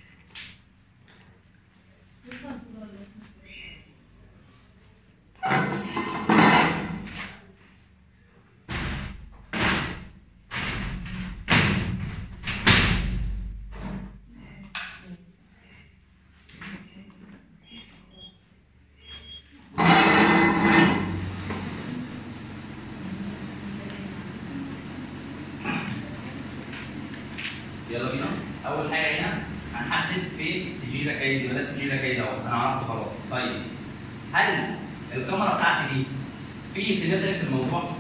يلا بينا. اول حاجه هنا هنحدد فين سي جي ركايز، يبقى ده سي جي ركايز اهو، انا عرفته خلاص. طيب هل الكاميرا بتاعتي دي في سيمتري في الموضوع؟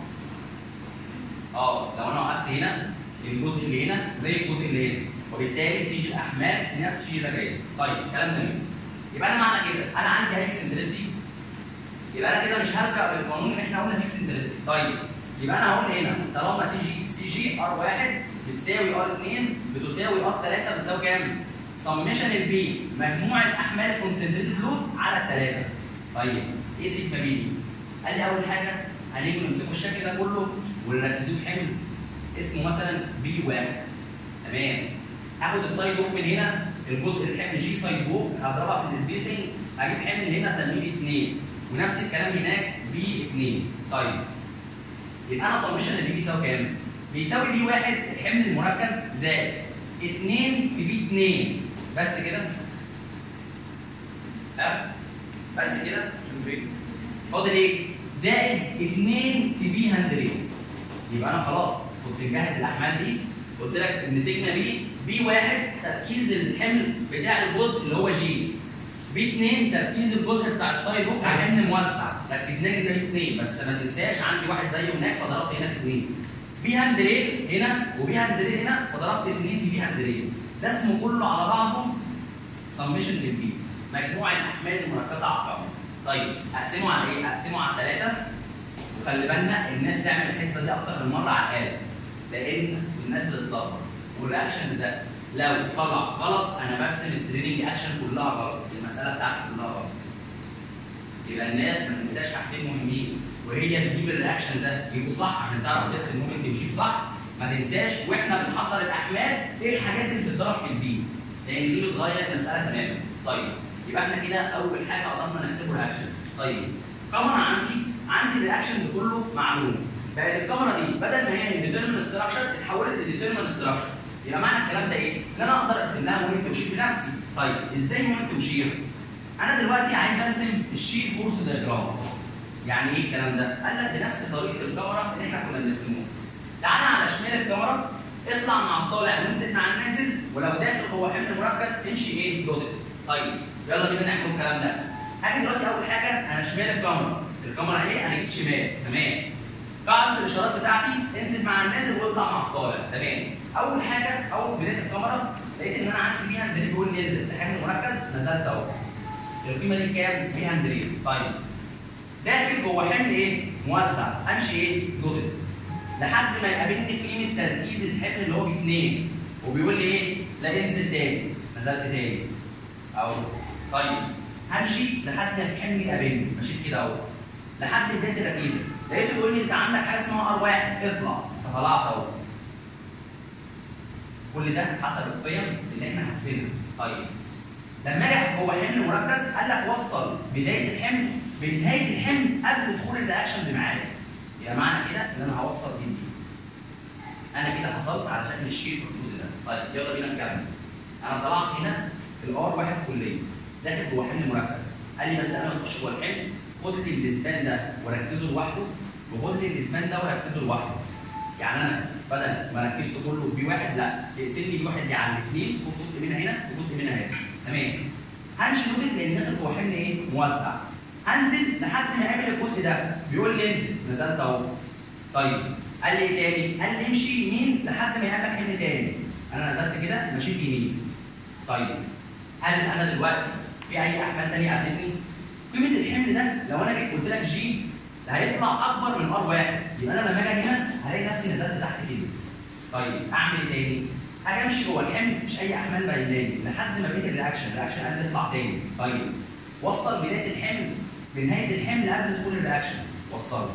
لو انا وقفت هنا الجزء اللي هنا زي الجزء اللي هنا، وبالتالي سي جي الاحمال نفس سي جي ركايز. طيب كلام جميل. يبقى انا معنى كده انا عندي اكسنترستي، يبقى انا كده مش هرجع للقانون اللي احنا قلنا في اكسنترستي. طيب يبقى انا هقول هنا طالما سي جي ار 1 بتساوي ار 2 بتساوي ار 3 بتساوي كام؟ سميشن البي مجموع الاحمال الكونسنتريتد لود على الثلاثه. طيب ايه سيجما بي دي؟ قال لي اول حاجه هنيجي نمسكوا الشكل ده كله ونركزوه حمل اسمه مثلا بي 1. تمام. هاخد السايد اوف من هنا الجزء الحمل جي سايد اوف هضربها في السبيسنج اجيب حمل هنا اسميه بي 2 ونفس الكلام هناك بي 2. طيب يبقى انا سميشن البي بيساوي كام؟ بيساوي بي 1 الحمل المركز زائد 2 في بي 2 بس كده؟ ها؟ بس كده؟ فاضل ايه؟ زائد 2 في بي 100. يبقى انا خلاص كنت مجهز الاحمال دي قلت لك ان سيجما بي 1 تركيز الحمل بتاع الجزء اللي هو جي. بي 2 تركيز الجزء بتاع السايد هوك حمل موزع ركزنا كده بي 2 بس ما تنساش عندي واحد زيه هناك فضربت هنا في 2. بي 100 هنا وبي 100 هنا فضربت 2 في بي 100. ده اسمه كله على بعضه سميشن للبي مجموع الاحمال المركزه على القمر. طيب اقسمه على ايه؟ اقسمه على 3 وخلي بالنا الناس تعمل الحسبه دي اكتر من مره على الاله لان الناس بتتلخبط والرياكشنز ده لو طلع غلط انا برسم ستريننج اكشن كلها غلط، المساله بتاعتي كلها غلط. يبقى الناس ما تنساش حاجتين مهمين وهي تجيب الرياكشن ده يبقوا صح عشان تعرف ترسم ممكن تمشي صح. ما تنساش واحنا بنحضر الاحمال ايه الحاجات اللي بتتضرب في البي لان دي بتغير المساله تماما. طيب يبقى احنا كده اول حاجه قدرنا نحسبه رياكشن. طيب كاميرا عندي الرياكشنز كله معلوم. بقت الكاميرا دي بدل ما هي ديترمين ستراكشر اتحولت لديترمين ستراكشر. يبقى معنى الكلام ده ايه؟ ان انا اقدر ارسم لها مومنت وشير بنفسي. طيب ازاي مومنت وشير؟ انا دلوقتي عايز ارسم الشير فورس دايجرام. يعني ايه الكلام ده؟ قال لك بنفس طريقه الكاميرا اللي احنا كنا بنرسموها. تعالى على شمال الكاميرا اطلع مع الطالع وانزل مع النازل ولو داخل جوه حمل مركز امشي ايه؟ دوتد. طيب يلا بينا نعمل الكلام ده. هاجي دلوقتي اول حاجه انا شمال الكاميرا اهي انا جيت شمال تمام. قاعده الاشارات بتاعتي انزل مع النازل واطلع مع الطالع تمام. اول حاجه اول بدايه الكاميرا لقيت ان انا عندي بي 100 بيقول ننزل لحمل مركز نزلت اهو. القيمه دي بكام؟ بي 100. طيب داخل جوه حمل ايه؟ موزع امشي ايه؟ دوتد لحد ما يقابلني قيمه تركيز الحمل اللي هو ب 2 وبيقول لي ايه؟ لا انزل تاني نزلت تاني اهو. طيب همشي لحد ما الحمل يقابلني مشيت كده اهو لحد بدايه الركيزه لقيته بيقول لي انت عندك حاجه اسمها ار 1 اطلع فطلعت اهو. كل ده حسب القيم اللي احنا حاسبينها. طيب لما اجي جوه حمل مركز قال لك وصل بدايه الحمل بنهايه الحمل قبل دخول الرياكشنز معايا. يبقى معنى كده ان انا هوصل دي انا كده حصلت على شكل الشير في الجزء ده. طيب يلا بينا نكمل. انا طلعت هنا الار 1 كليه داخل جوه حمل مركز. قال لي بس انا اخش جوه الحمل خد لي الاسبان ده وركزه لوحده وخد لي الاسبان ده وركزه لوحده. يعني انا بدل ما ركزت كله بي 1 لا اقسم لي بي 1 دي على الاثنين خد جزء منها هنا وجزء منها هنا تمام. همشي نوتة لان داخل جوه حمل ايه؟ موزع. هنزل لحد ما اقابل الجزء ده بيقول لي انزل نزلت اهو. طيب قال لي ايه تاني؟ قال لي امشي يمين لحد ما يقابلك حمل تاني. انا نزلت كده مشيت يمين. طيب هل انا دلوقتي في اي احمال تانيه قابلتني؟ قيمه الحمل ده لو انا جيت قلت لك جي هيطلع اكبر من ار 1 يبقى انا لما اجي هنا هلاقي نفسي نزلت تحت كده. طيب اعمل ايه تاني؟ هاجي امشي جوه الحمل مش اي احمال بايناني لحد ما بقيت الرياكشن قال لي اطلع تاني. طيب وصل بدايه الحمل بنهايه الحمل قبل دخول الرياكشن وصله.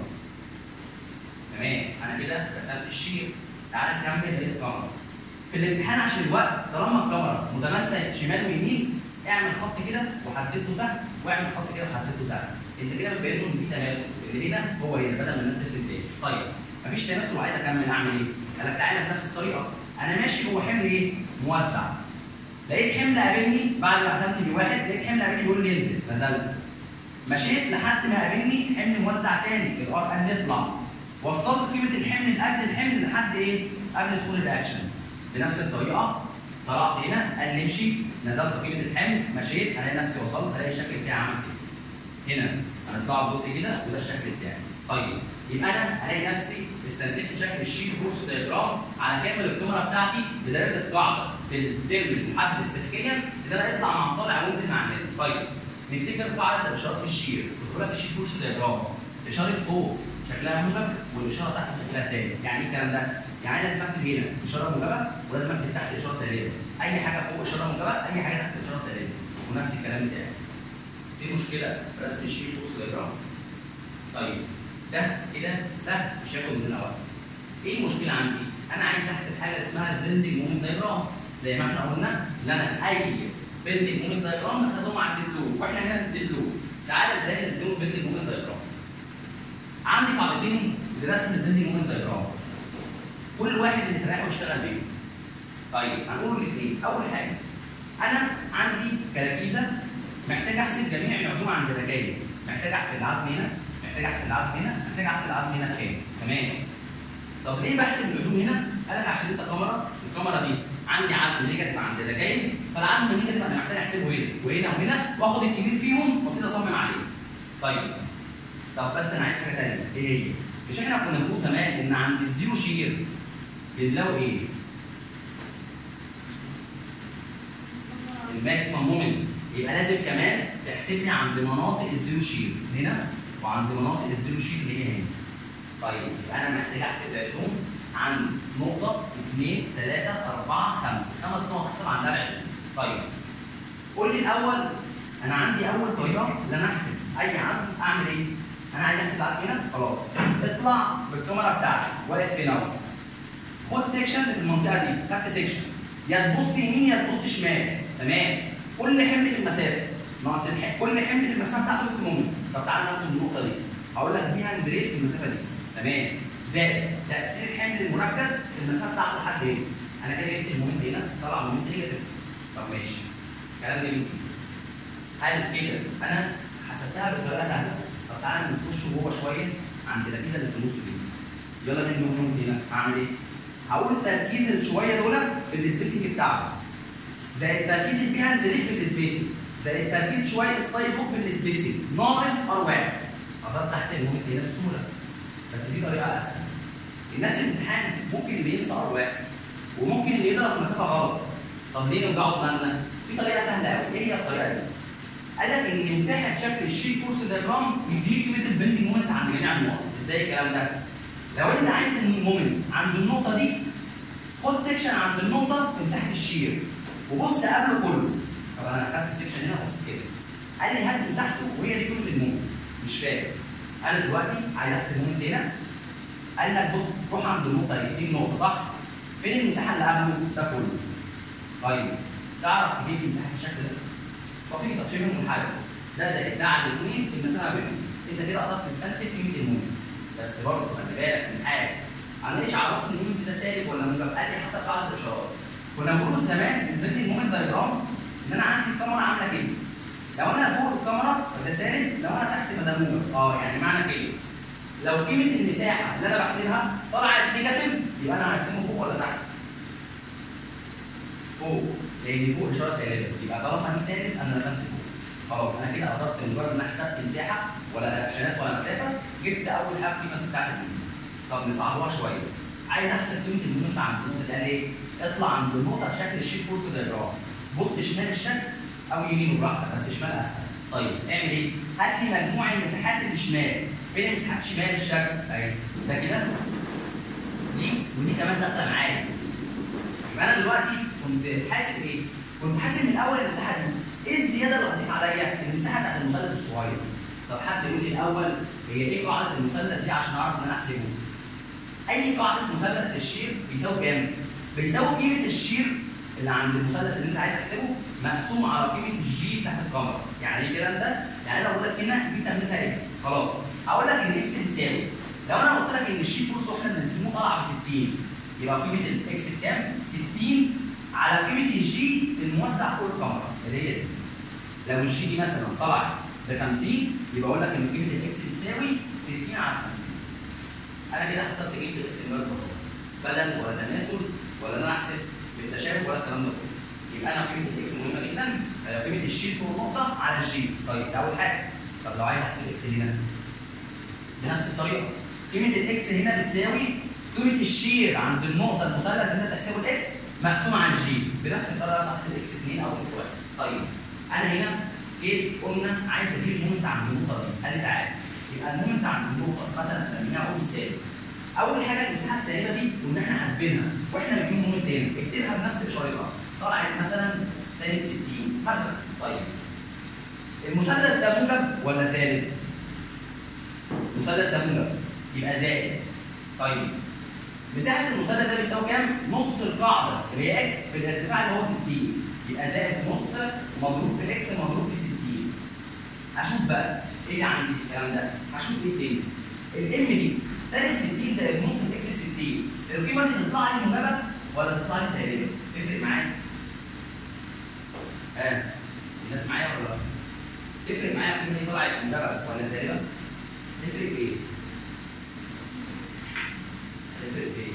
تمام انا كده رسمت الشير. تعالى نكمل بقيه الكاميرا. في الامتحان عشان الوقت طالما الكاميرا متماثله شمال ويمين اعمل خط كده وحددته سهم واعمل خط كده وحددته سهم. انت كده بتبين له ان في تماثل اللي هنا هو هنا بدل ما الناس ترسم تاني. طيب مفيش تماثل وعايز اكمل اعمل ايه؟ قال لك تعالى بنفس الطريقه انا ماشي جوه حمل ايه؟ موزع. لقيت حمل قابلني بعد ما قسمت بي 1 لقيت حمل قابلني بيقول لي انزل نزلت. مشيت لحد ما قابلني حمل موزع تاني الار قال لي اطلع. وصلت قيمه الحمل قبل الحمل لحد ايه؟ قبل دخول الرياكشن. بنفس الطريقه طلعت هنا قال لي امشي نزلت قيمه الحمل مشيت هلاقي نفسي وصلت هلاقي الشكل بتاعي عمل كده. هنا هنطلع الجزء كده وده الشكل بتاعي. طيب يبقى انا هلاقي نفسي استنتجت شكل الشير فورس دايجرام على كامل الكاميرا بتاعتي بدايه القاعده في الترم المحدد استاتيكيا ان انا اطلع مع الطالع وانزل مع النازل. طيب نفتكر قاعده الاشارات في الشير كنت بقول لك الشير فورس دايجرام اشاره فوق شكلها موجب والاشاره تحت شكلها سالب. يعني ايه الكلام ده؟ يعني لازم اكتب هنا اشاره موجبه ولازم اكتب تحت اشاره سالبه. اي حاجه فوق اشاره موجبه، اي حاجه تحت اشاره سالبه، ونفس الكلام بتاعي. في مشكله في رسم الشيت فورس دايجرام؟ طيب ده كده سهل مش هياخد مننا وقت. ايه المشكله عندي؟ انا عايز احسب حاجه اسمها البندنج مومنت دايجرام. زي ما احنا قلنا ان انا اي بندنج مومنت دايجرام بستخدمه على الديد لود، واحنا هنا في الديد لود. تعالى ازاي نرسمه البندنج مومنت دايجرام. عندي قاعدتين لرسم البندنج مومنت دايجرام، كل واحد اللي تريحه يشتغل بيه. طيب هنقول الاثنين. اول حاجه انا عندي كركيزه محتاج احسب جميع العزوم عند الركائز، محتاج احسب العزم هنا، محتاج احسب العزم هنا، محتاج احسب العزم هنا بكام؟ تمام. طب ليه بحسب العزوم هنا؟ قال لك عشان انت الكاميرا دي عندي عزم نيجاتيف عند الركائز، فالعزم النيجاتيف انا محتاج احسبه هنا وهنا وهنا واخد الكبير فيهم وابتدي اصمم عليه. طب بس انا عايز حاجه ثانيه، ايه هي؟ مش احنا كنا بنقول زمان ان عند الزيرو شير بنلاقوا ايه؟ الماكسيمم مومنت. يبقى لازم كمان تحسب لي عند مناطق الزيرو شير هنا وعند مناطق الزيرو شير اللي هي هنا. طيب يبقى انا محتاج احسب العزوم عند نقطة 2 3 4 5 نقط احسب عندها العزوم. طيب قول لي الاول، انا عندي اول طريقة ان انا احسب اي عزم اعمل ايه؟ انا عايز احسب العزم هنا، خلاص اطلع بالكاميرا بتاعتك واقف هنا اهو. خد سيكشنز في المنطقة دي، خدت سيكشن يا تبص يمين يا تبص شمال، تمام؟ كل حمل في المسافة ناقص كل حمل في المسافة بتاعته بالمومنت. طب تعالى ناخد النقطة دي، هقول لك بيها البريك في المسافة دي، تمام؟ زائد تأثير الحمل المركز في المسافة بتاعته لحد هنا. أنا كده جبت المومنت هنا، طلع مومنت نيجاتيف. طب ماشي، الكلام ده جميل. هل كده أنا حسبتها بطريقة سهلة؟ طب تعالى نخش جوه شوية عند الركيزة اللي في النص دي. يلا بينا المومنت هنا، هعمل إيه؟ هقول تركيز الشوية دول في السبيسنج بتاعهم. زائد تركيز البيها البريك في السبيسنج. زائد تركيز شوية السايد هوك في السبيسنج، ناقص ار1. قدرت احسب المومنت هنا بسهوله. بس في طريقه اسهل. الناس في الامتحان ممكن اللي ينسى ار1 وممكن اللي يضرب في مسافه غلط. طب ليه نوجعه دماغنا؟ في طريقه سهله قوي، ايه هي الطريقه دي؟ قال لك ان مساحه شكل الشيت فورس دايجرام يديك قيمه البندنج مومنت عند جميع النقط. ازاي الكلام ده؟ لو انت عايز المومنت عند النقطه دي، خد سيكشن عند النقطه في مساحه الشير وبص قبله كله. طب انا اخدت سيكشن هنا بصيت كده. قال لي هات مساحته وهي دي قيمه المومنت. مش فاهم. انا دلوقتي عايز احسب المومنت هنا. قال لك بص روح عند النقطه دي النقطه صح؟ فين المساحه اللي قبله ده كله؟ طيب تعرف تجيب مساحه الشكل ده؟ بسيطه، شبه منحرف. ده زائد ده على الاثنين في المسافه بينهم. انت كده قدرت تستنتج قيمه المومنت. بس برضه خلي بالك من حاجه. انا ليش عرفت ان المومنت ده سالب ولا موجب؟ قال لي حسب قاعده الاشارات. كنا بنقول زمان من ضمن المومنت دايجرام ان انا عندي الكاميرا عامله كده. لو انا فوق الكاميرا فده سالب، لو انا تحت فده موجب. يعني معنى كده لو قيمه المساحه اللي انا بحسبها طلعت نيجاتيف يبقى انا هرسمه فوق ولا تحت؟ فوق، لان فوق اشاره سالبه، يبقى طالما دي سالب انا رسمت فوق. خلاص انا كده قدرت مجرد ان انا حسبت مساحه ولا رياكشنات ولا مسافه، جبت اول حاجه القيمه بتاعت المومنت. طب نصعبها شويه، عايز احسب قيمه المومنت عند النقطه اللي قال ايه؟ اطلع عند النقطه بشكل الشيت فورس دايجرام، بص شمال الشكل او يمينه براحتك بس شمال اسهل. طيب اعمل ايه؟ هات لي مجموع المساحات اللي شمال. فين المساحات شمال الشكل؟ اهي ده كده دي ودي كمان داخله معايا. يبقى انا دلوقتي كنت حاسب ايه؟ كنت حاسب من الاول المساحه دي. ايه الزياده اللي هتضيف عليا؟ المساحه بتاعت المثلث الصغير. طب حد يقول لي الاول هي ايه قاعده المثلث دي عشان اعرف ان انا احسبه؟ اي قاعده مثلث في الشير بيساوي كام؟ بيساوي قيمه الشير اللي عند المثلث اللي انت عايز تحسبه مقسوم على قيمه الجي تحت الكاميرا. يعني ايه الكلام ده؟ يعني انا اقول لك هنا دي سميتها اكس، خلاص هقول لك ان اكس بتساوي، لو انا قلت لك ان الشيت فورس واحنا بنرسمه طالع ب 60 يبقى قيمه الاكس بكام؟ 60 على قيمه الجي الموزع فوق الكاميرا اللي هي دي. لو الجي دي مثلا طلعت ب 50 يبقى اقول لك ان قيمه الاكس بتساوي 60 على 50. انا كده حسبت قيمه الاكس بغير بساطه، بدل ولا تناسل ولا ان انا احسب بالتشابه ولا الكلام ده كله. يبقى انا قيمه الاكس مهمه جدا، قيمه الشيت فوق النقطه على الجي. طيب ده اول حاجه. طب لو عايز احسب الاكس هنا بنفس الطريقه، قيمه الاكس هنا بتساوي قيمه الشير عند النقطه المثلث اللي انت تحسبه الاكس مقسومه على الجي. بنفس الطريقه تحسب اكس 2 او اكس 1. طيب انا هنا جيت قلنا عايز اجيب المومنت عند النقطه دي، قال لي تعالى يبقى المومنت عند النقطه مثلا سميناها او سالب. اول حاجه المساحه السالبه دي قلنا احنا حاسبينها واحنا بنجيب مومنت تاني، اكتبها بنفس الطريقه، طلعت مثلا سالب 60 مثلا. طيب المثلث ده موجب ولا سالب؟ المثلث ده موجب يبقى زائد. طيب مساحه المثلث ده بيساوي كام؟ نص القاعده اللي هي اكس في الارتفاع اللي هو 60، يبقى زائد نص مضروب في اكس مضروب في 60. هشوف بقى ايه اللي عندي في الكلام ده؟ هشوف ايه الدنيا؟ الام دي سالب 60 زائد نص في اكس في 60، القيمه دي تطلع لي موجبه ولا تطلع لي سالبه؟ تفرق معايا؟ الناس معايا ولا لا؟ تفرق معايا القيمه دي طلعت موجبه ولا سالبه؟ تفرق في ايه؟ تفرق في ايه؟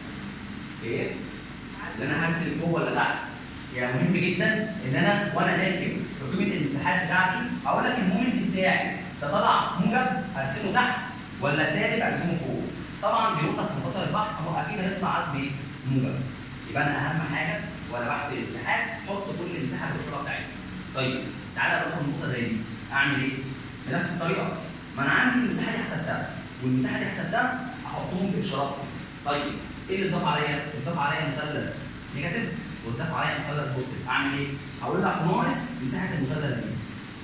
في ايه؟ ان انا هرسم فوق ولا تحت؟ يعني مهم جدا ان انا وانا داخل في قيمه المساحات بتاعتي اقول لك المومنت بتاعي ده طلع موجب ارسمه تحت ولا سالب ارسمه فوق؟ طبعا بنقطه في منتصف البحر هو اكيد هيطلع عزم ايه؟ موجب. يبقى انا اهم حاجه وانا بحسب المساحات حط كل مساحه بالاشاره بتاعتها. طيب تعالى باخد نقطه زي دي اعمل ايه؟ بنفس الطريقه. ما انا عندي المساحه دي حسبتها والمساحه دي حسبتها احطهم باشاراتهم. طيب ايه اللي اتضاف عليا؟ اتضاف عليا مثلث نيجاتيف واتضاف عليا مثلث بوزيتيف. اعمل ايه؟ هقول لك ناقص مساحه المثلث دي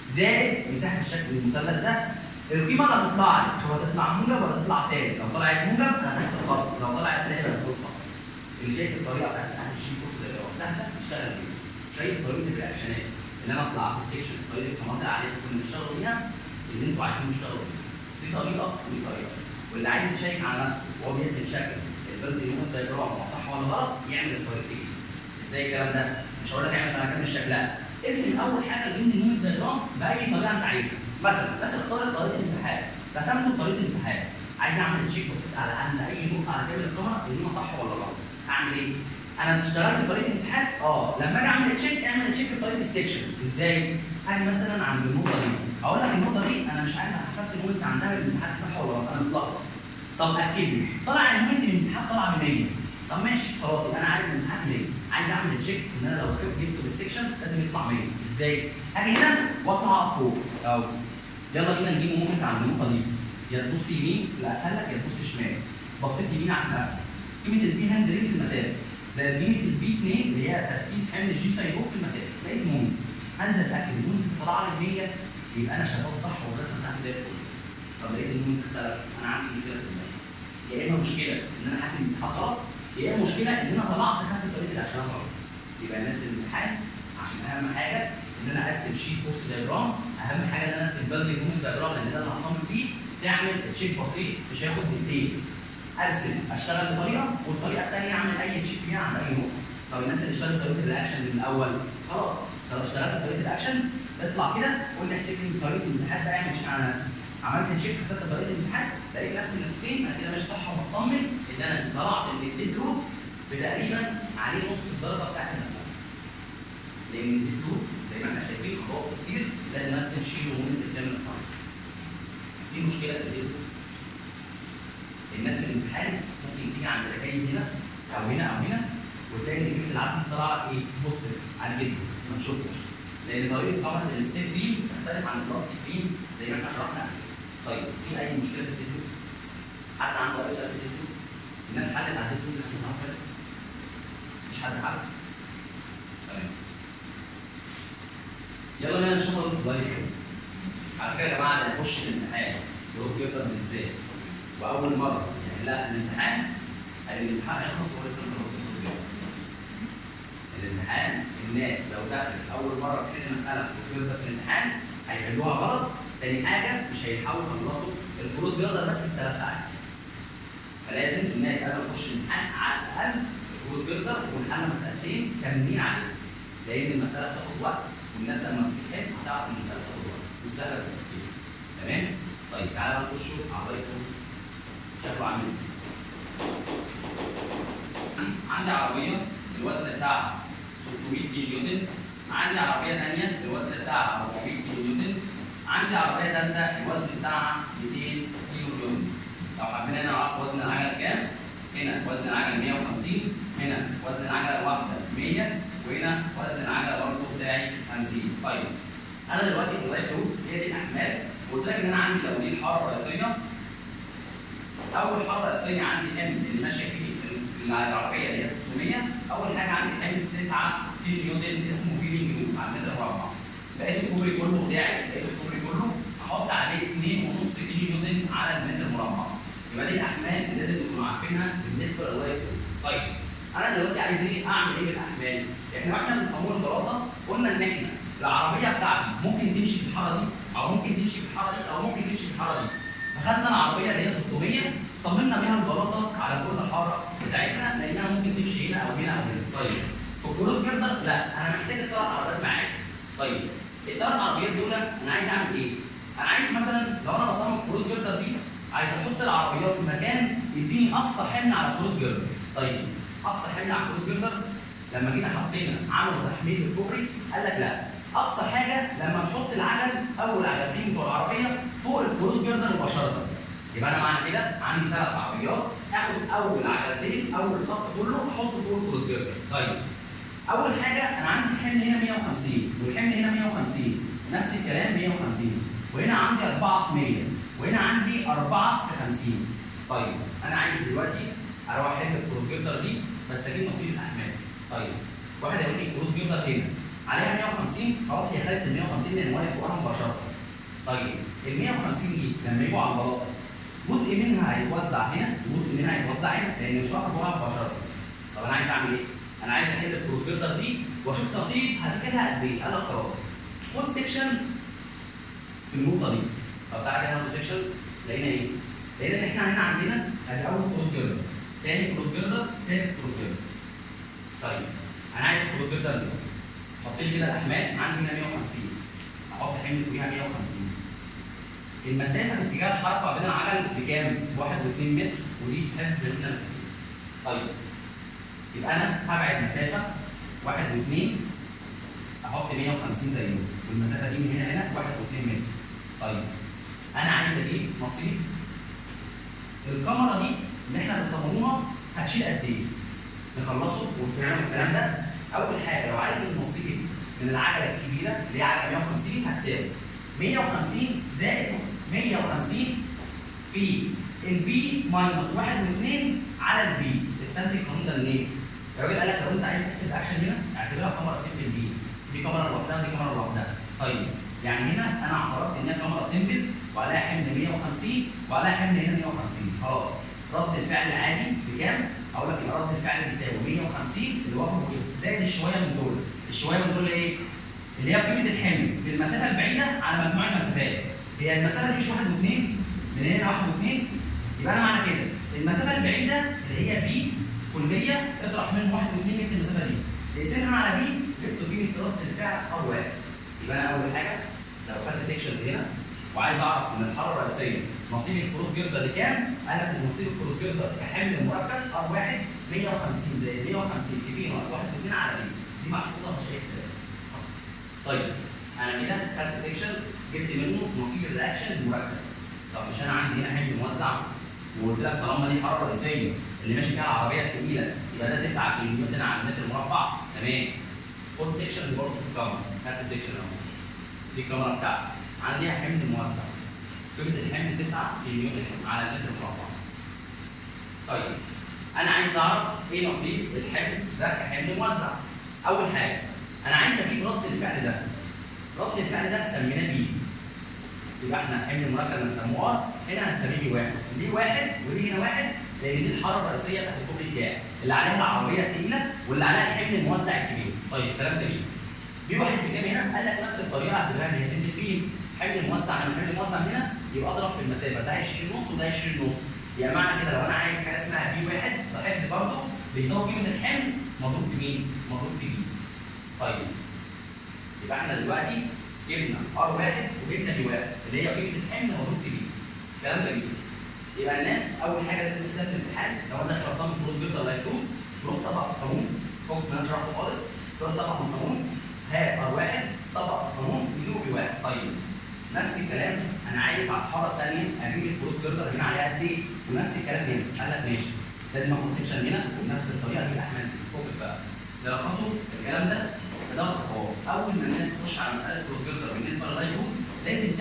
زائد مساحه الشكل المثلث ده. القيمه اللي هتطلع لي شوف هتطلع موجب ولا تطلع سالب؟ لو طلعت موجب انا تحت الخط، لو طلعت سالب انا فوق الخط. اللي شايف الطريقه بتاعت مساحه الشيء بص سهله يشتغل بيها. شايف طريقه الرياكشنات اللي انا اطلع في السكشن طريقه المناطق العاليه كنا بنشتغل بيها اللي انتوا عايزين تشتغلوا بيها. دي طريقه ودي طريقه. واللي عايز يشيك على نفسه وهو بيرسم شكل البلد يموت دايجرام صح ولا غلط يعمل الطريقتين. ازاي الكلام ده؟ مش هقول لك اعمل انا كامل شكلها. ارسم اول حاجه البلد يموت دايجرام باي طريقه انت عايزها. مثلا بس اختار طريقه المساحات، رسمت طريقه المساحات، عايز اعمل تشيك بسيط على عند اي نقطه على كامل الكاميرا القيمه صح ولا غلط. اعمل ايه؟ انا اشتغلت بطريقه المساحات لما اجي اعمل تشيك اعمل تشيك بطريقه السكشن. ازاي؟ اجي مثلا عند النقطه دي اقول لك النقطه دي انا مش عارف انا حسبت المومنت عندها المساحات صح ولا غلط انا متلخبط. طب اكد لي طلع المومنت من المساحات طلع ب 100. طب ماشي خلاص يبقى انا عارف المساحات 100. عايز اعمل تشيك ان انا لو جبته بالسكشنز لازم يطلع 100. ازاي؟ اجي هنا واطلع فوق او يلا بينا نجيب مومنت عند النقطه دي. يا تبص يمين الاسهل لك يا تبص شمال. بصيت يمين عشان اسهل. قيمه البي هاند ريت في المسافه زائد قيمه البي 2 اللي هي تركيز حمل الجي ساين في المسافه. لقيت مومنت هنزل اتاكد المومنت طلع لي 100 يبقى انا شغال صح والرسمه بتاعتي زي الفل. طب لقيت المومنت اختلف انا عندي مشكله في المسافه. يا اما مشكله ان انا حاسب مساحات غلط يا اما مشكله ان انا طلعت خدت طريقه العشان غلط. يبقى الناس الامتحان عشان اهم حاجه ان انا ارسم شيت فورس دايجرام، اهم حاجه ان انا ارسم بلدنج مومنت دايجرام لان ده اللي هصمم بيه. تعمل تشيك بسيط مش هياخد دقيقتين. ارسم اشتغل بطريقه والطريقه الثانيه اعمل اي تشيك فيها عند اي نقطه. طب الناس اللي اشتغلت بطريقه الاكشنز من الاول خلاص لو اشتغلت بطريقه الاكشنز اطلع كده قول لي احسب لي طريقه المساحات بقى اعمل تشيك على نفسي. عملت تشيك حسبت طريقه المساحات لقيت نفسي الاثنين انا كده ماشي صح ومطمن ان انا طلعت الاثنين دول بتقريبا عليه نص الدرجه بتاعت المساله. لان الدكتور زي ما احنا شايفين خطوات كتير لازم ارسم شيل ومومنت بتعمل الطريقه. دي مشكله في الدكتور. الناس في الامتحان ممكن تيجي عند الركايز هنا او هنا او هنا وتلاقي ان قيمه العزم طالعه لك ايه؟ بوزيتيف عالي جدا ما تشوفش. لان طريقه طبعا الستيب بيم تختلف عن البلاستيك بيم زي ما احنا شرحنا قبل كده. طيب في اي مشكله في الدكتور؟ حد عنده اي سؤال في الدكتور؟ الناس حلت على الدكتور اللي احنا بنعرفها؟ مش حد حل؟ تمام. يلا بينا نشوف الضايف كده. على فكره يا جماعه اللي هيخش الامتحان دروس جدا بالذات واول مره يعني لا الامتحان هيخلص هو لسه ما خلصش. الامتحان الناس لو دخلت اول مره تحل مساله في الكروس في الامتحان هيحلوها غلط. تاني حاجه مش هيلحقوا يخلصوا الكروس جردر بس في 3 ساعات. فلازم الناس قبل ما تخش الامتحان على الاقل الكروس جردر ونحل مسالتين كاملين عليه. لان المساله بتاخد وقت والناس لما بتتحل هتعرف ان المساله بتاخد وقت مش سهله بالتفكير. تمام؟ طيب تعالى بقى نخش على ضيفه شكله عامل ازاي. عندي عربيه الوزن بتاعها 600 كيلو نيوتن، عندي عربيه ثانيه الوزن بتاعها 400 كيلو نيوتن، عندي عربيه ثالثه الوزن بتاعها 200 كيلو نيوتن. لو حبينا نعرف وزن العجله كام؟ هنا وزن العجله 150، هنا وزن العجله الواحده 100، وهنا وزن العجله برضه بتاعي 50. طيب انا دلوقتي في اللايف رود هي دي الاحمال وقلت لك ان انا عندي لو دي الحاره الرئيسيه، اول حاره رئيسيه عندي حمل اللي ماشيه فيه العربيه اللي هي 600، اول حاجه عندي حمل 9 كيلو نيوتن اسمه فيلينج لوب على المتر مربع. بقيت الكوبري كله بتاعي، بقيت الكوبري كله احط عليه 2.5 كيلو نيوتن على المتر مربع. يبقى دي الاحمال اللي لازم تكونوا عارفينها بالنسبه لللايف لود. طيب انا دلوقتي عايز ايه؟ اعمل ايه بالاحمال؟ واحنا بنصور البلاطه قلنا ان احنا العربيه بتاعتي ممكن تمشي في الحاره دي، او ممكن تمشي في الحاره دي، او ممكن تمشي في الحاره دي. فخدنا العربيه اللي هي 600 صممنا بيها البلاطه على كل حاره بتاعتنا لانها ممكن تمشي هنا او هنا او هنا. طيب في الكروس جردر لا، انا محتاج الثلاث عربيات معايا. طيب الثلاث عربيات دول انا عايز اعمل ايه؟ انا عايز مثلا لو انا بصمم الكروس جردر دي عايز احط العربيات في مكان يديني اقصى حمل على الكروس جردر. طيب اقصى حمل على الكروس جردر لما جينا حطينا عملوا تحميل للكوبري قال لك لا، اقصى حاجه لما نحط العجل او العجلتين بتوع العربيه فوق الكروس جردر مباشره. يبقى انا معنى كده عندي ثلاث عربيات، اخد اول عجلتين اول صف كله احطه فوق الكروس جردر. طيب اول حاجه انا عندي الحمل هنا 150 والحمل هنا 150 نفس الكلام 150، وهنا عندي 4 في 100 وهنا عندي 4 في 50. طيب انا عايز دلوقتي اروح احل الكروس جردر دي بس اجيب نصيب الاحمال. طيب واحد هيقول لي الكروس جردر هنا عليها 150، خلاص هي خدت ال 150 لان واقف فوقها مباشره. طيب ال 150 دي لما يجوا على البلاطه جزء منها هيتوزع هنا وجزء منها هيتوزع هنا لان مش واقف فوقها مباشره. طب انا عايز اعمل ايه؟ انا عايز احل الكروس جردر دي واشوف نصيب هتجيلها قد ايه؟ قال لك خلاص خد سيكشن في النقطه دي. طب تعالى كده ناخد سيكشنز، لقينا ايه؟ لقينا ان احنا هنا عندنا ادي اول كروس جردر، ثاني كروس جردر، ثالث كروس جردر. طيب انا عايز الكروس جردر دي حط لي كده الاحمال عندي هنا 150، احط حمل فوقيها 150. المسافه في اتجاه الحركه بين العجل بكام؟ 1 و2 متر، ودي حفظ لنا. طيب يبقى انا هبعد مسافه 1 و2 احط 150 زي ما، والمسافه دي من هنا 1 و2 متر. طيب انا عايز اجيب نصيب الكاميرا دي اللي احنا بنصمموها هتشيل قد ايه؟ نخلصه ونفهم الكلام ده. اول حاجه لو عايز النصيب من العجله الكبيره اللي هي عجله 150 هتساوي 150 زائد 150 في البي ماينس 1 و2 على البي. استنتج القانون ده منين؟ الراجل قال لك لو انت عايز تحسب الاكشن هنا اعتبرها كاميرا سيمبل بي، دي كاميرا لوحدها ودي كاميرا لوحدها. طيب يعني هنا انا اعتبرت ان هي كاميرا سيمبل وعليها حمل 150 وعليها حمل هنا 150، خلاص رد الفعل العادي بكام؟ اقول لك ان رد الفعل بيساوي 150 اللي هو زائد الشويه من دول. الشويه من دول ايه؟ اللي هي قيمه الحمل في المسافه البعيده على مجموع المسافات. هي المسافه دي مش 1 و2 من هنا 1 و2، يبقى انا معنى كده المسافه البعيده اللي هي بي كليه اطرح منه 1 و2 متر المسافه دي، اقسمها على بي جبت قيمه رد الفعل ار واحد. يبقى انا اول حاجه لو خدت سيكشن هنا وعايز اعرف من الحاره الرئيسيه نصيب الكروس جردر كام؟ قال لك ان نصيب الكروس جردر كحمل مركز ار واحد 150 زائد 150 في بي ناقص 1 و2 على بي، دي محفوظه مش اي اختلاف. طيب انا كده خدت سيكشنز جبت منه نصيب الرياكشن المركز. طب مش انا عندي هنا حمل موزع وقلت لك طالما دي الحاره الرئيسيه اللي ماشي فيها العربيه الثقيله يبقى ده 9 كيلو نيوتن على المتر مربع، تمام. خد سيكشنز برضه في الكاميرا، خدت سيكشن اهو دي الكاميرا بتاعتي عندها حمل موزع قيمه الحمل 9 كيلو نيوتن على المتر مربع. طيب انا عايز اعرف ايه نصيب الحمل ده كحمل موزع. اول حاجه انا عايز اجيب رد الفعل ده. رد الفعل ده سميناه بي، يبقى احنا حمل المركز هنسموه ار، هنا هنسميه بي واحد، دي واحد ودي هنا واحد لان دي الحاره الرئيسيه بتاعت الكوبري بتاعي اللي عليها العربيه الثقيله واللي عليها الحمل الموزع الكبير. طيب الكلام ده ليه؟ بي واحد بكام هنا؟ قال لك نفس الطريقه اعتبرها ان هي سمبل بي، حمل موزع من حمل موزع هنا يبقى اضرب في المسافه ده 20 نص وده 20 نص، يبقى معنى كده لو انا عايز حاجه اسمها بي واحد ده حفظ برضه بيساوي قيمه الحمل مضروب في مين؟ مضروب في بي. طيب يبقى احنا دلوقتي جبنا ار واحد وجبنا بي واحد اللي هي قيمه الحمل مضروب في بي. الكلام ده جدا. يبقى الناس اول حاجه لازم تحسب في الامتحان لو انا داخل اصمم كروس جردر لايف لود تروح طبق في القانون فوق من انا شرحته خالص، تروح طبق في القانون هات ار واحد طبق في القانون تجيبه بي واحد. طيب نفس الكلام انا عايز على الحاره الثانيه اجيب الكروس جردر هنا عليها قد ايه؟ ونفس الكلام هنا. قال لك ماشي لازم اخد سيكشن هنا وبنفس الطريقه اجيب الاحمال فوق بقى. نلخصه الكلام ده في 3 خطوات. اول ما الناس تخش على مساله كروس جردر بالنسبه لللايف لود لازم تحسب حاجات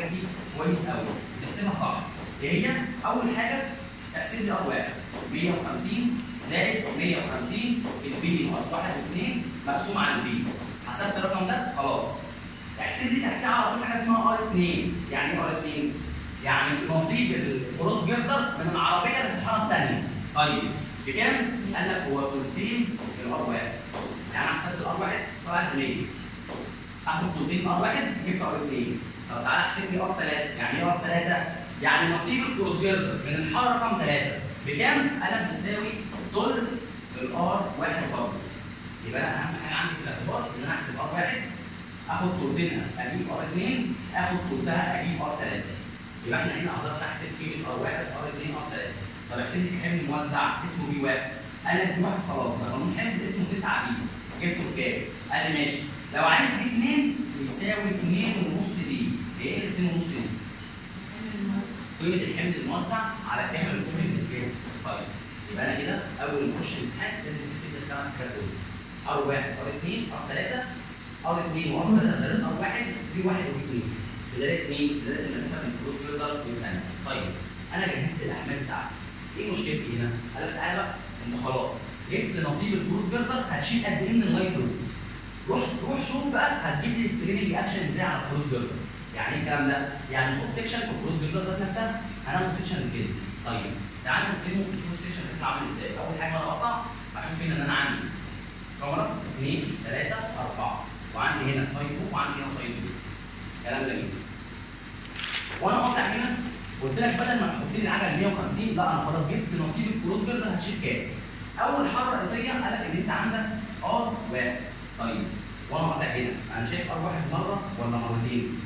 الحاجات دي كويس قوي تحسبها صح. ايه هي؟ اول حاجه احسب لي ار واحد 150 زائد 150 البي ناقص 1 و2 مقسوم على البي. حسبت الرقم ده خلاص. احسب لي تحتها على طول حاجه اسمها ار 2. يعني ايه ار 2؟ يعني نصيب الكروس جيردر من العربيه اللي في الحاره الثانيه. طيب بكام؟ قال لك هو تلتين الار واحد. يعني انا حسبت الار واحد طلعت 100. اخد تلتين ار واحد جبت ار 2. طب تعالى احسب لي ار 3. يعني ايه ار 3؟ يعني نصيب الكروس جيردر من الحاره رقم 3 بكام؟ قال لك بتساوي ثلث الار واحد برضه. يبقى انا اهم حاجه عندي في الاعتبار ان انا احسب ار واحد اخد ثلثينها اجيب ار 2 اخد ثلثها اجيب ار 3. يبقى احنا هنا قدرت احسب قيمه ار 1 ار 2 ار 3. طب احسب لي حمل موزع اسمه بي 1. قال لك بي 1 خلاص ده قانون حفظ اسمه 9 بي. جبته بكام؟ قال لي ماشي. لو عايز بي 2 يساوي 2.5 دي. ايه ال 2.5 دي؟ قيمه الحمل الموزع على كامل الكوبري من الجهه. طيب يبقى انا كده اول ما اخش الامتحان لازم تحسب لي الخمس حاجات دول. ار 1 ار 2 ار 3 ار 2 وار 3 غير ار 1 بي 1 وبي 2. بدايه مين؟ بدايه المسافه من الكروس جيردر والثانيه. طيب انا جهزت الاحمال بتاعتي. ايه مشكلتي هنا؟ قال لك تعالى بقى انت خلاص جبت نصيب الكروس جيردر هتشيل قد ايه من اللايف لود؟ روح شوف بقى هتجيب لي ستريننج اكشن ازاي على الكروس جيردر. يعني ايه الكلام ده؟ يعني خد سيكشن في الكروس جيردر ذات نفسها هناخد سيكشن كده. طيب تعالى نرسمه نشوف السيكشن بتاعه عامل ازاي. اول حاجه انا بقطع اشوف هنا ان انا عندي كاميرا 2 3 4 وعندي هنا سايد 2 وعندي هنا سايد 2. كلام جميل. وانا قاطع هنا قلت لك بدل ما تحط لي العجل 150 لا انا خلاص جبت نصيب الكروس جيردر هتشيل كام؟ اول حاجه رئيسيه قال لك ان انت عندك ار 1. طيب وانا قاطع هنا انا شايف ار 1 مره ولا مرتين؟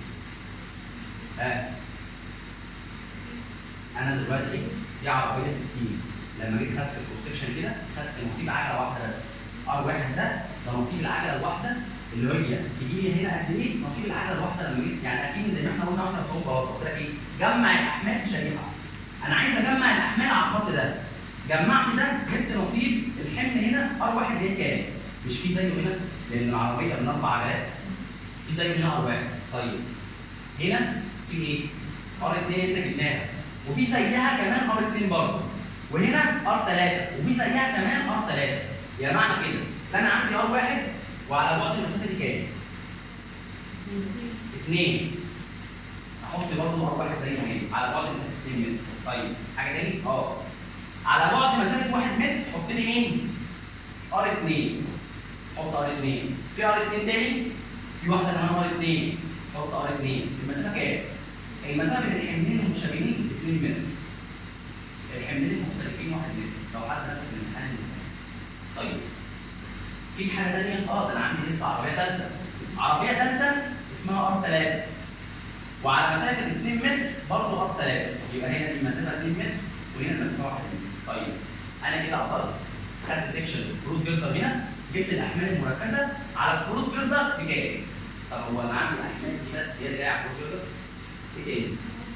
انا دلوقتي دي عربيه 60 لما جيت خدت الكروس سكشن كده خدت نصيب عجله واحده بس. ار 1 ده نصيب العجله الواحده اللي هي تجي لي هنا قد ايه نصيب العجله الواحده لما جيت يعني اكيد زي ما احنا قلنا واحنا بصوت بلاطه قلت لك ايه؟ جمع الاحمال في شريحه. انا عايز اجمع الاحمال على الخط ده. جمعت ده جبت نصيب الحمل هنا ار 1 هي كام؟ مش في زيه هنا لان العربيه من 4 عجلات في زيه هنا ار 1. طيب هنا في ايه؟ ار 2 انت جبناها وفي زيها كمان ار 2 برضه وهنا ار 3 وفي زيها كمان ار 3. يا معنى كده فانا عندي ار 1 وعلى بعد المسافه دي كام؟ 2. احط برضه ار 1 زي ما هي على بعد مسافه 2 متر. طيب حاجه تاني؟ على بعد مسافه 1 متر حط لي مين؟ ار 2. حط ار 2. في ار 2 تاني؟ في واحده كمان ار 2. حط ار 2. المسافه كام؟ المسافه بين الحملين المتشابهين 2 متر. الحملين المختلفين 1 متر لو حد مسك الامتحان المثالي. طيب في حاجه ثانيه ده انا عندي لسه عربيه ثالثه. عربيه ثالثه اسمها ار 3 وعلى مسافه 2 متر برضه ار 3. يبقى هنا دي المسافه 2 متر وهنا المسافه 1 متر. طيب انا كده قدرت خدت سيكشن الكروس جيردر هنا جبت الاحمال المركزه على الكروس جيردر بكام؟ طب هو انا عامل الاحمال دي بس هي اللي جايه على الكروس جيردر؟ ايه تاني؟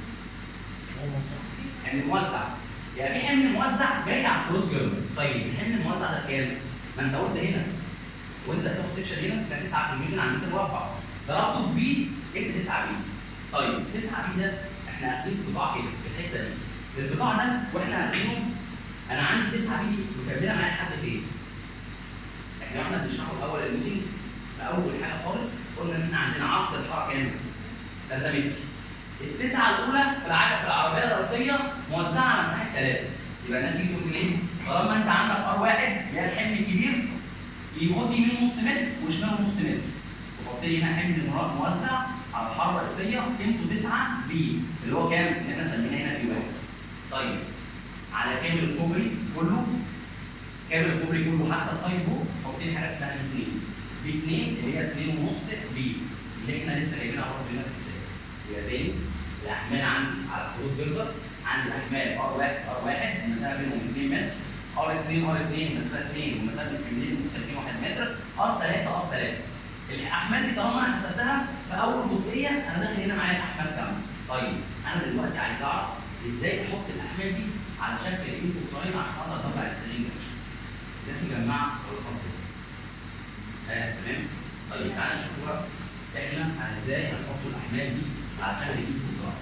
حمل موزع. يعني في حمل موزع جاي على الكروس جيردر. طيب الحمل الموزع ده بكام؟ ما انت قلت هنا وانت بتاخد سيكشن هنا ده 9 كيلو على المتر مربع ضربته في بي جبت 9 بي. طيب 9 بي ده احنا واخدين قطاع كده في الحته دي. القطاع ده واحنا واخدينه انا عندي 9 بي دي مكمله معايا لحد فين؟ احنا بنشرحه الاول الميتنج في اول حاجه خالص قلنا ان احنا عندنا عرض الحاره كام؟ 3 متر. التسعه الاولى في العربيه الرئيسيه موزعه على مساحه 3. يبقى الناس دي بتقول ايه؟ طالما انت عندك ار 1 اللي هي الحمل الكبير ياخد لي يمين نص متر وشمال نص متر. وحط لي هنا حمل موزع على الحاره الرئيسيه قيمته 9 بي اللي هو كام؟ اللي احنا سميناه هنا بي 1. طيب على كامل الكوبري كله كامل الكوبري كله حتى السايد بوك حط لي حاجه اسمها بي 2. بي 2 اللي هي 2.5 بي اللي احنا لسه جايبينها برضه هنا في الحساب. يبقى تاني الاحمال عندي على الكروس جيردر عندي احمال ار 1 ار 1 المسافه بينهم 2 متر. ار 2 ار 2 المسافه 2 والمسافه بين الحملين المختلفين 1 متر. ار 3 ار 3. الاحمال دي طالما انا حسبتها في اول جزئيه انا داخل هنا معايا الاحمال كامله. طيب انا دلوقتي عايز اعرف ازاي احط الاحمال دي على شكل انفوكساين عشان اقدر اطلع السترينج لازم اجمعها ولا الفصل تمام. طيب تعالى نشوف بقى احنا ازاي هنحط الاحمال دي على شكل ايد بسرعه.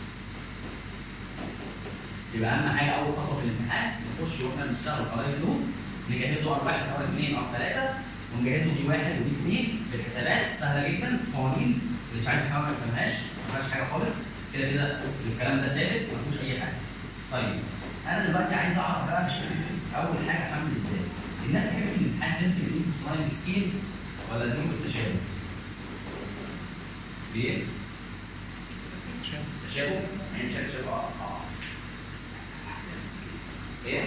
يبقى اهم حاجه اول خطوه في الامتحان نخش واحنا بنشتغل قرايه لود نجهزه ار 1 ار 2 ار 3 ونجهزه دي 1 ودي 2 بالحسابات سهله جدا. قوانين اللي مش عايز يفهمها ما يفهمهاش، ما فيهاش حاجه خالص، كده كده الكلام ده ثابت ما فيهوش اي حاجه. طيب انا دلوقتي عايز اعرف بقى اول حاجه احمل ازاي. الناس تحب في الامتحان ترسم الايد سكيل ولا النوم بالتشابه؟ ليه؟ تشابه؟ يعني مش تشابه اصعب. ايه؟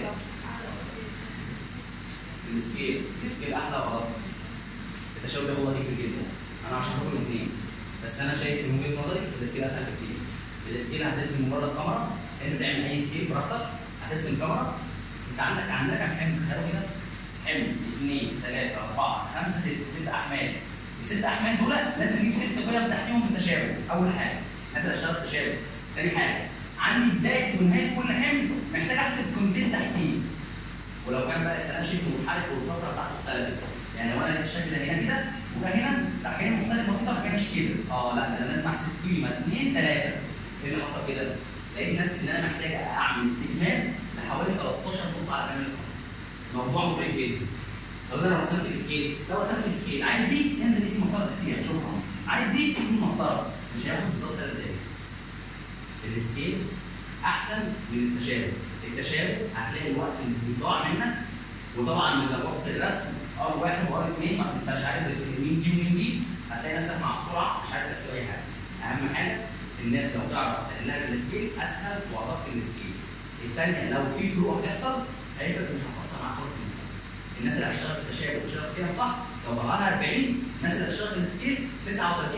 السكيل احلى غلط. التشابه ده هو كبير جدا. انا عشان هقول الاثنين بس انا شايف من وجهه نظري السكيل اسهل بكتير. السكيل هترسم مجرد كاميرا، انت تعمل اي سكيل براحتك، هترسم كاميرا، انت عندك كام حمل؟ تخيلوا كده حمل 2 3 4 5 6 احمال. الست احمال دول لازم اجيب 6 قيم تحتيهم بالتشابه. اول حاجه لازم اشتغل تشابه. ثاني حاجه عندي بدايه ونهايه كل حمل محتاج احسب قيمتين تحتيه. ولو كان بقى السلام شبه منحرف والكسره بتاعته مختلفه، يعني لو انا لقيت الشكل ده هنا كده وده هنا راح جاي مختلف بسيطه راح جاي مش كده، لا ده انا لازم احسب قيمه 2 3. ايه اللي حصل كده؟ لقيت نفسي ان انا محتاج اعمل استكمال لحوالي 13 نقطه على كامل الخط. موضوع مهم جدا. طب انا لو رسمت السكيل، لو رسمت السكيل عايز دي انزل قيس المسطره تحتيها، شكرا. عايز دي قيس المسطره، مش هياخد بالظبط 3 دقايق. السكيل احسن من التشابه. التشابه هتلاقي الوقت اللي بيضيع منك، وطبعا من لو رحت الرسم ار 1 وار 2 ما انت مش عارف مين دي ومين دي، هتلاقي نفسك مع السرعه مش عارف تحسب اي حاجه. اهم حاجه الناس لو تعرف تحلها بالسكيل اسهل وادق السكيل. الثانيه لو في فروق هتحصل هيفرق مش هتاثر معاك خالص. الناس اللي هتشتغل في التشابه وتشتغل فيها صح لو طلعها 40، الناس اللي هتشتغل في السكيل 39.99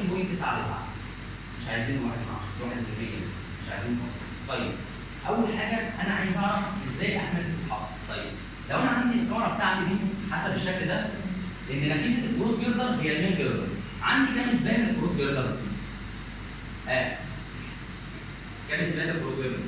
مش عايزين 1% مش عايزين خالص. طيب اول حاجه انا عايز اعرف ازاي احمل الحق. طيب لو انا عندي الكاميرا بتاعتي دي حسب الشكل ده ان نتيجه الكروس جيردر هي المين جيردر. عندي كام سبان الكروس جيردر؟ كام سبان الكروس جيردر؟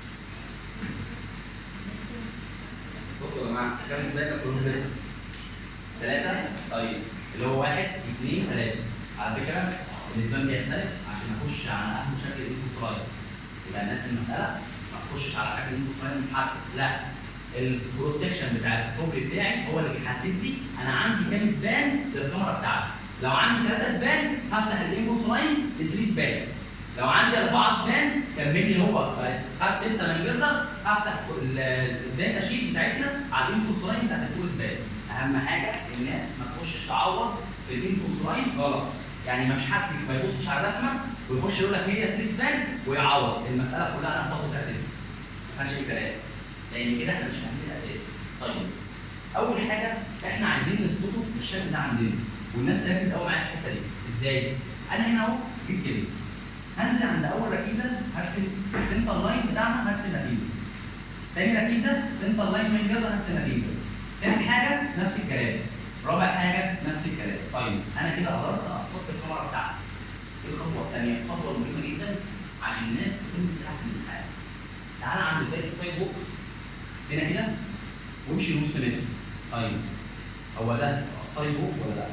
بصوا يا جماعه كام سبان الكروس جيردر؟ 3. طيب اللي هو 1 2 3. على فكره الاسبان بيختلف عشان اخش على اهم شكل الانفو سلايد. يبقى الناس في المساله ما تخشش على شكل الانفو سلايد محدد، لا الكروس سكشن بتاع الكوبري بتاعي هو اللي بيحدد لي انا عندي كام سبان للكاميرا بتاعتي. لو عندي 3 سبان هفتح الانفو سلايد ل 3 سبان. لو عندي 4 سبان كمل لي هو خد 6 من جردر، هفتح الداتا شيت بتاعتنا على الانفو سلايد بتاعت الفول سبان. اهم حاجه الناس ما تخشش تعوض في الانفو سلايد غلط. يعني ما فيش حد ما يبصش على الرسمه ويخش يقول لك هي 3 سبان ويعوض. المساله كلها انا هحط فيها 6 ما فيهاش اي كلام، لان كده احنا مش فاهمين الاساس. طيب اول حاجه احنا عايزين نظبطه بالشكل ده عندنا والناس تركز قوي معايا في الحته دي. ازاي؟ انا هنا اهو جيت كده هنزل عند اول ركيزه هرسم السنتر لاين بتاعنا هرسم نتيجه. تاني ركيزه سنتر لاين من جردر هرسم نتيجه. تالت حاجه نفس الكلام. رابع حاجه نفس الكلام. طيب انا كده قدرت اسقط الكاميرا بتاعتي. الخطوه الثانيه خطوه مهمه جدا عشان الناس تكون مستريحه في الامتحان. تعالى عند بدايه السايد بوك هنا كده وامشي نص متر. طيب هو ده السايد بوك ولا لا؟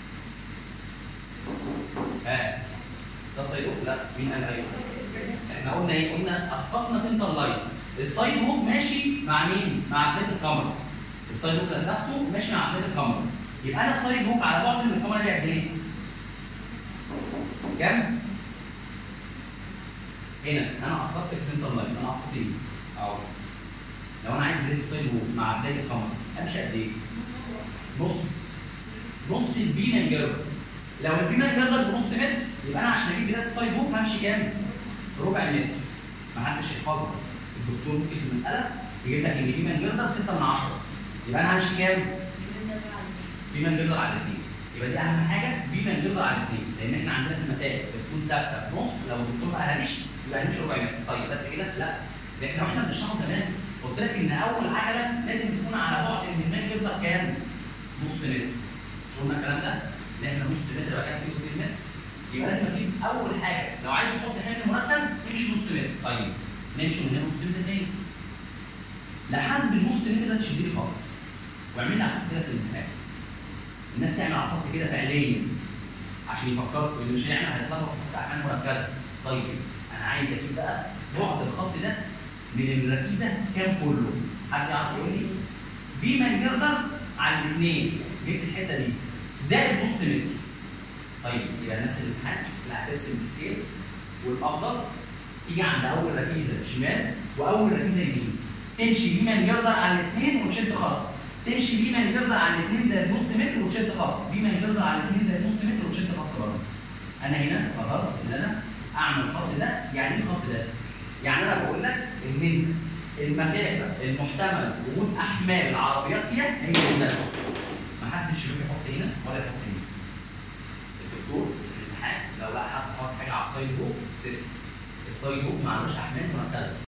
ده سايد بوك؟ لا. مين قال ايوه؟ احنا قلنا ايه؟ قلنا اسقطنا سنتر لاين. السايد بوك ماشي مع مين؟ مع بدايه الكاميرا. السايد بوك ذات نفسه ماشي مع بدايه الكاميرا. يبقى انا السايد بوك على بعد من الكاميرا دي قد ايه؟ كام؟ هنا انا اسقطت السنتر لاين، انا اسقطت ايه؟ اهو. لو انا عايز بدايه السايد بوك مع بدايه الكاميرا امشي قد ايه؟ نص البي من جردر. لو البي من جردر بنص متر يبقى انا عشان اجيب بدايه السايد بوك همشي كام؟ ربع متر. ما حدش يحفظها. الدكتور ممكن في المساله يجيب لك ان بي من جردر 6 من 10. يبقى انا همشي كام؟ بي من جردر على 2. يبقى دي اهم حاجه بي من جردر على 2 لان احنا عندنا في المسائل بتكون ثابته بنص. لو الدكتور ما قالهاش يبقى هنمشي ربع متر. طيب بس كده؟ لا. احنا واحنا بنشرحه زمان قلت لك ان اول عجله لازم تكون على بعد من المين جردر كام؟ نص متر. مش قلنا الكلام ده؟ ان احنا نص متر يبقى كام؟ 6 متر. يبقى لازم اسيب اول حاجه لو عايز تحط حمل مركز امشي نص متر. طيب نمشي من هنا نص متر تاني لحد النص متر ده تشد لي خط واعمل لي على الخط كده في الامتحان. الناس تعمل على الخط كده فعليا عشان يفكروا. اللي مش هيعمل هيتلخبط في احمال مركزه. طيب انا عايز اجيب بقى بعد الخط ده من الركيزه كام كله؟ حد يعرف يقول لي؟ في مان جردر على الاثنين جبت الحته دي زائد نص متر. طيب يبقى الناس اللي الامتحان اللي هترسم بسكيل والافضل تيجي عند اول ركيزه شمال واول ركيزه يمين، تمشي بيمان جردر على الاثنين وتشد خط، تمشي بيمان جردر على الاثنين زائد نص متر وتشد خط، بيمان جردر على الاثنين زائد نص متر وتشد خط برضه. انا هنا قررت ان انا اعمل الخط ده. يعني ايه الخط ده؟ يعني انا بقول لك ان انت المسافه المحتمل وجود احمال العربيات فيها هي بس. ما حدش يروح يحط هنا ولا يحط هنا. الدكتور في الامتحان لو لقى حد حط حاجه على السايد بوك صفر. السايد بوك معلوش احمال مركزه.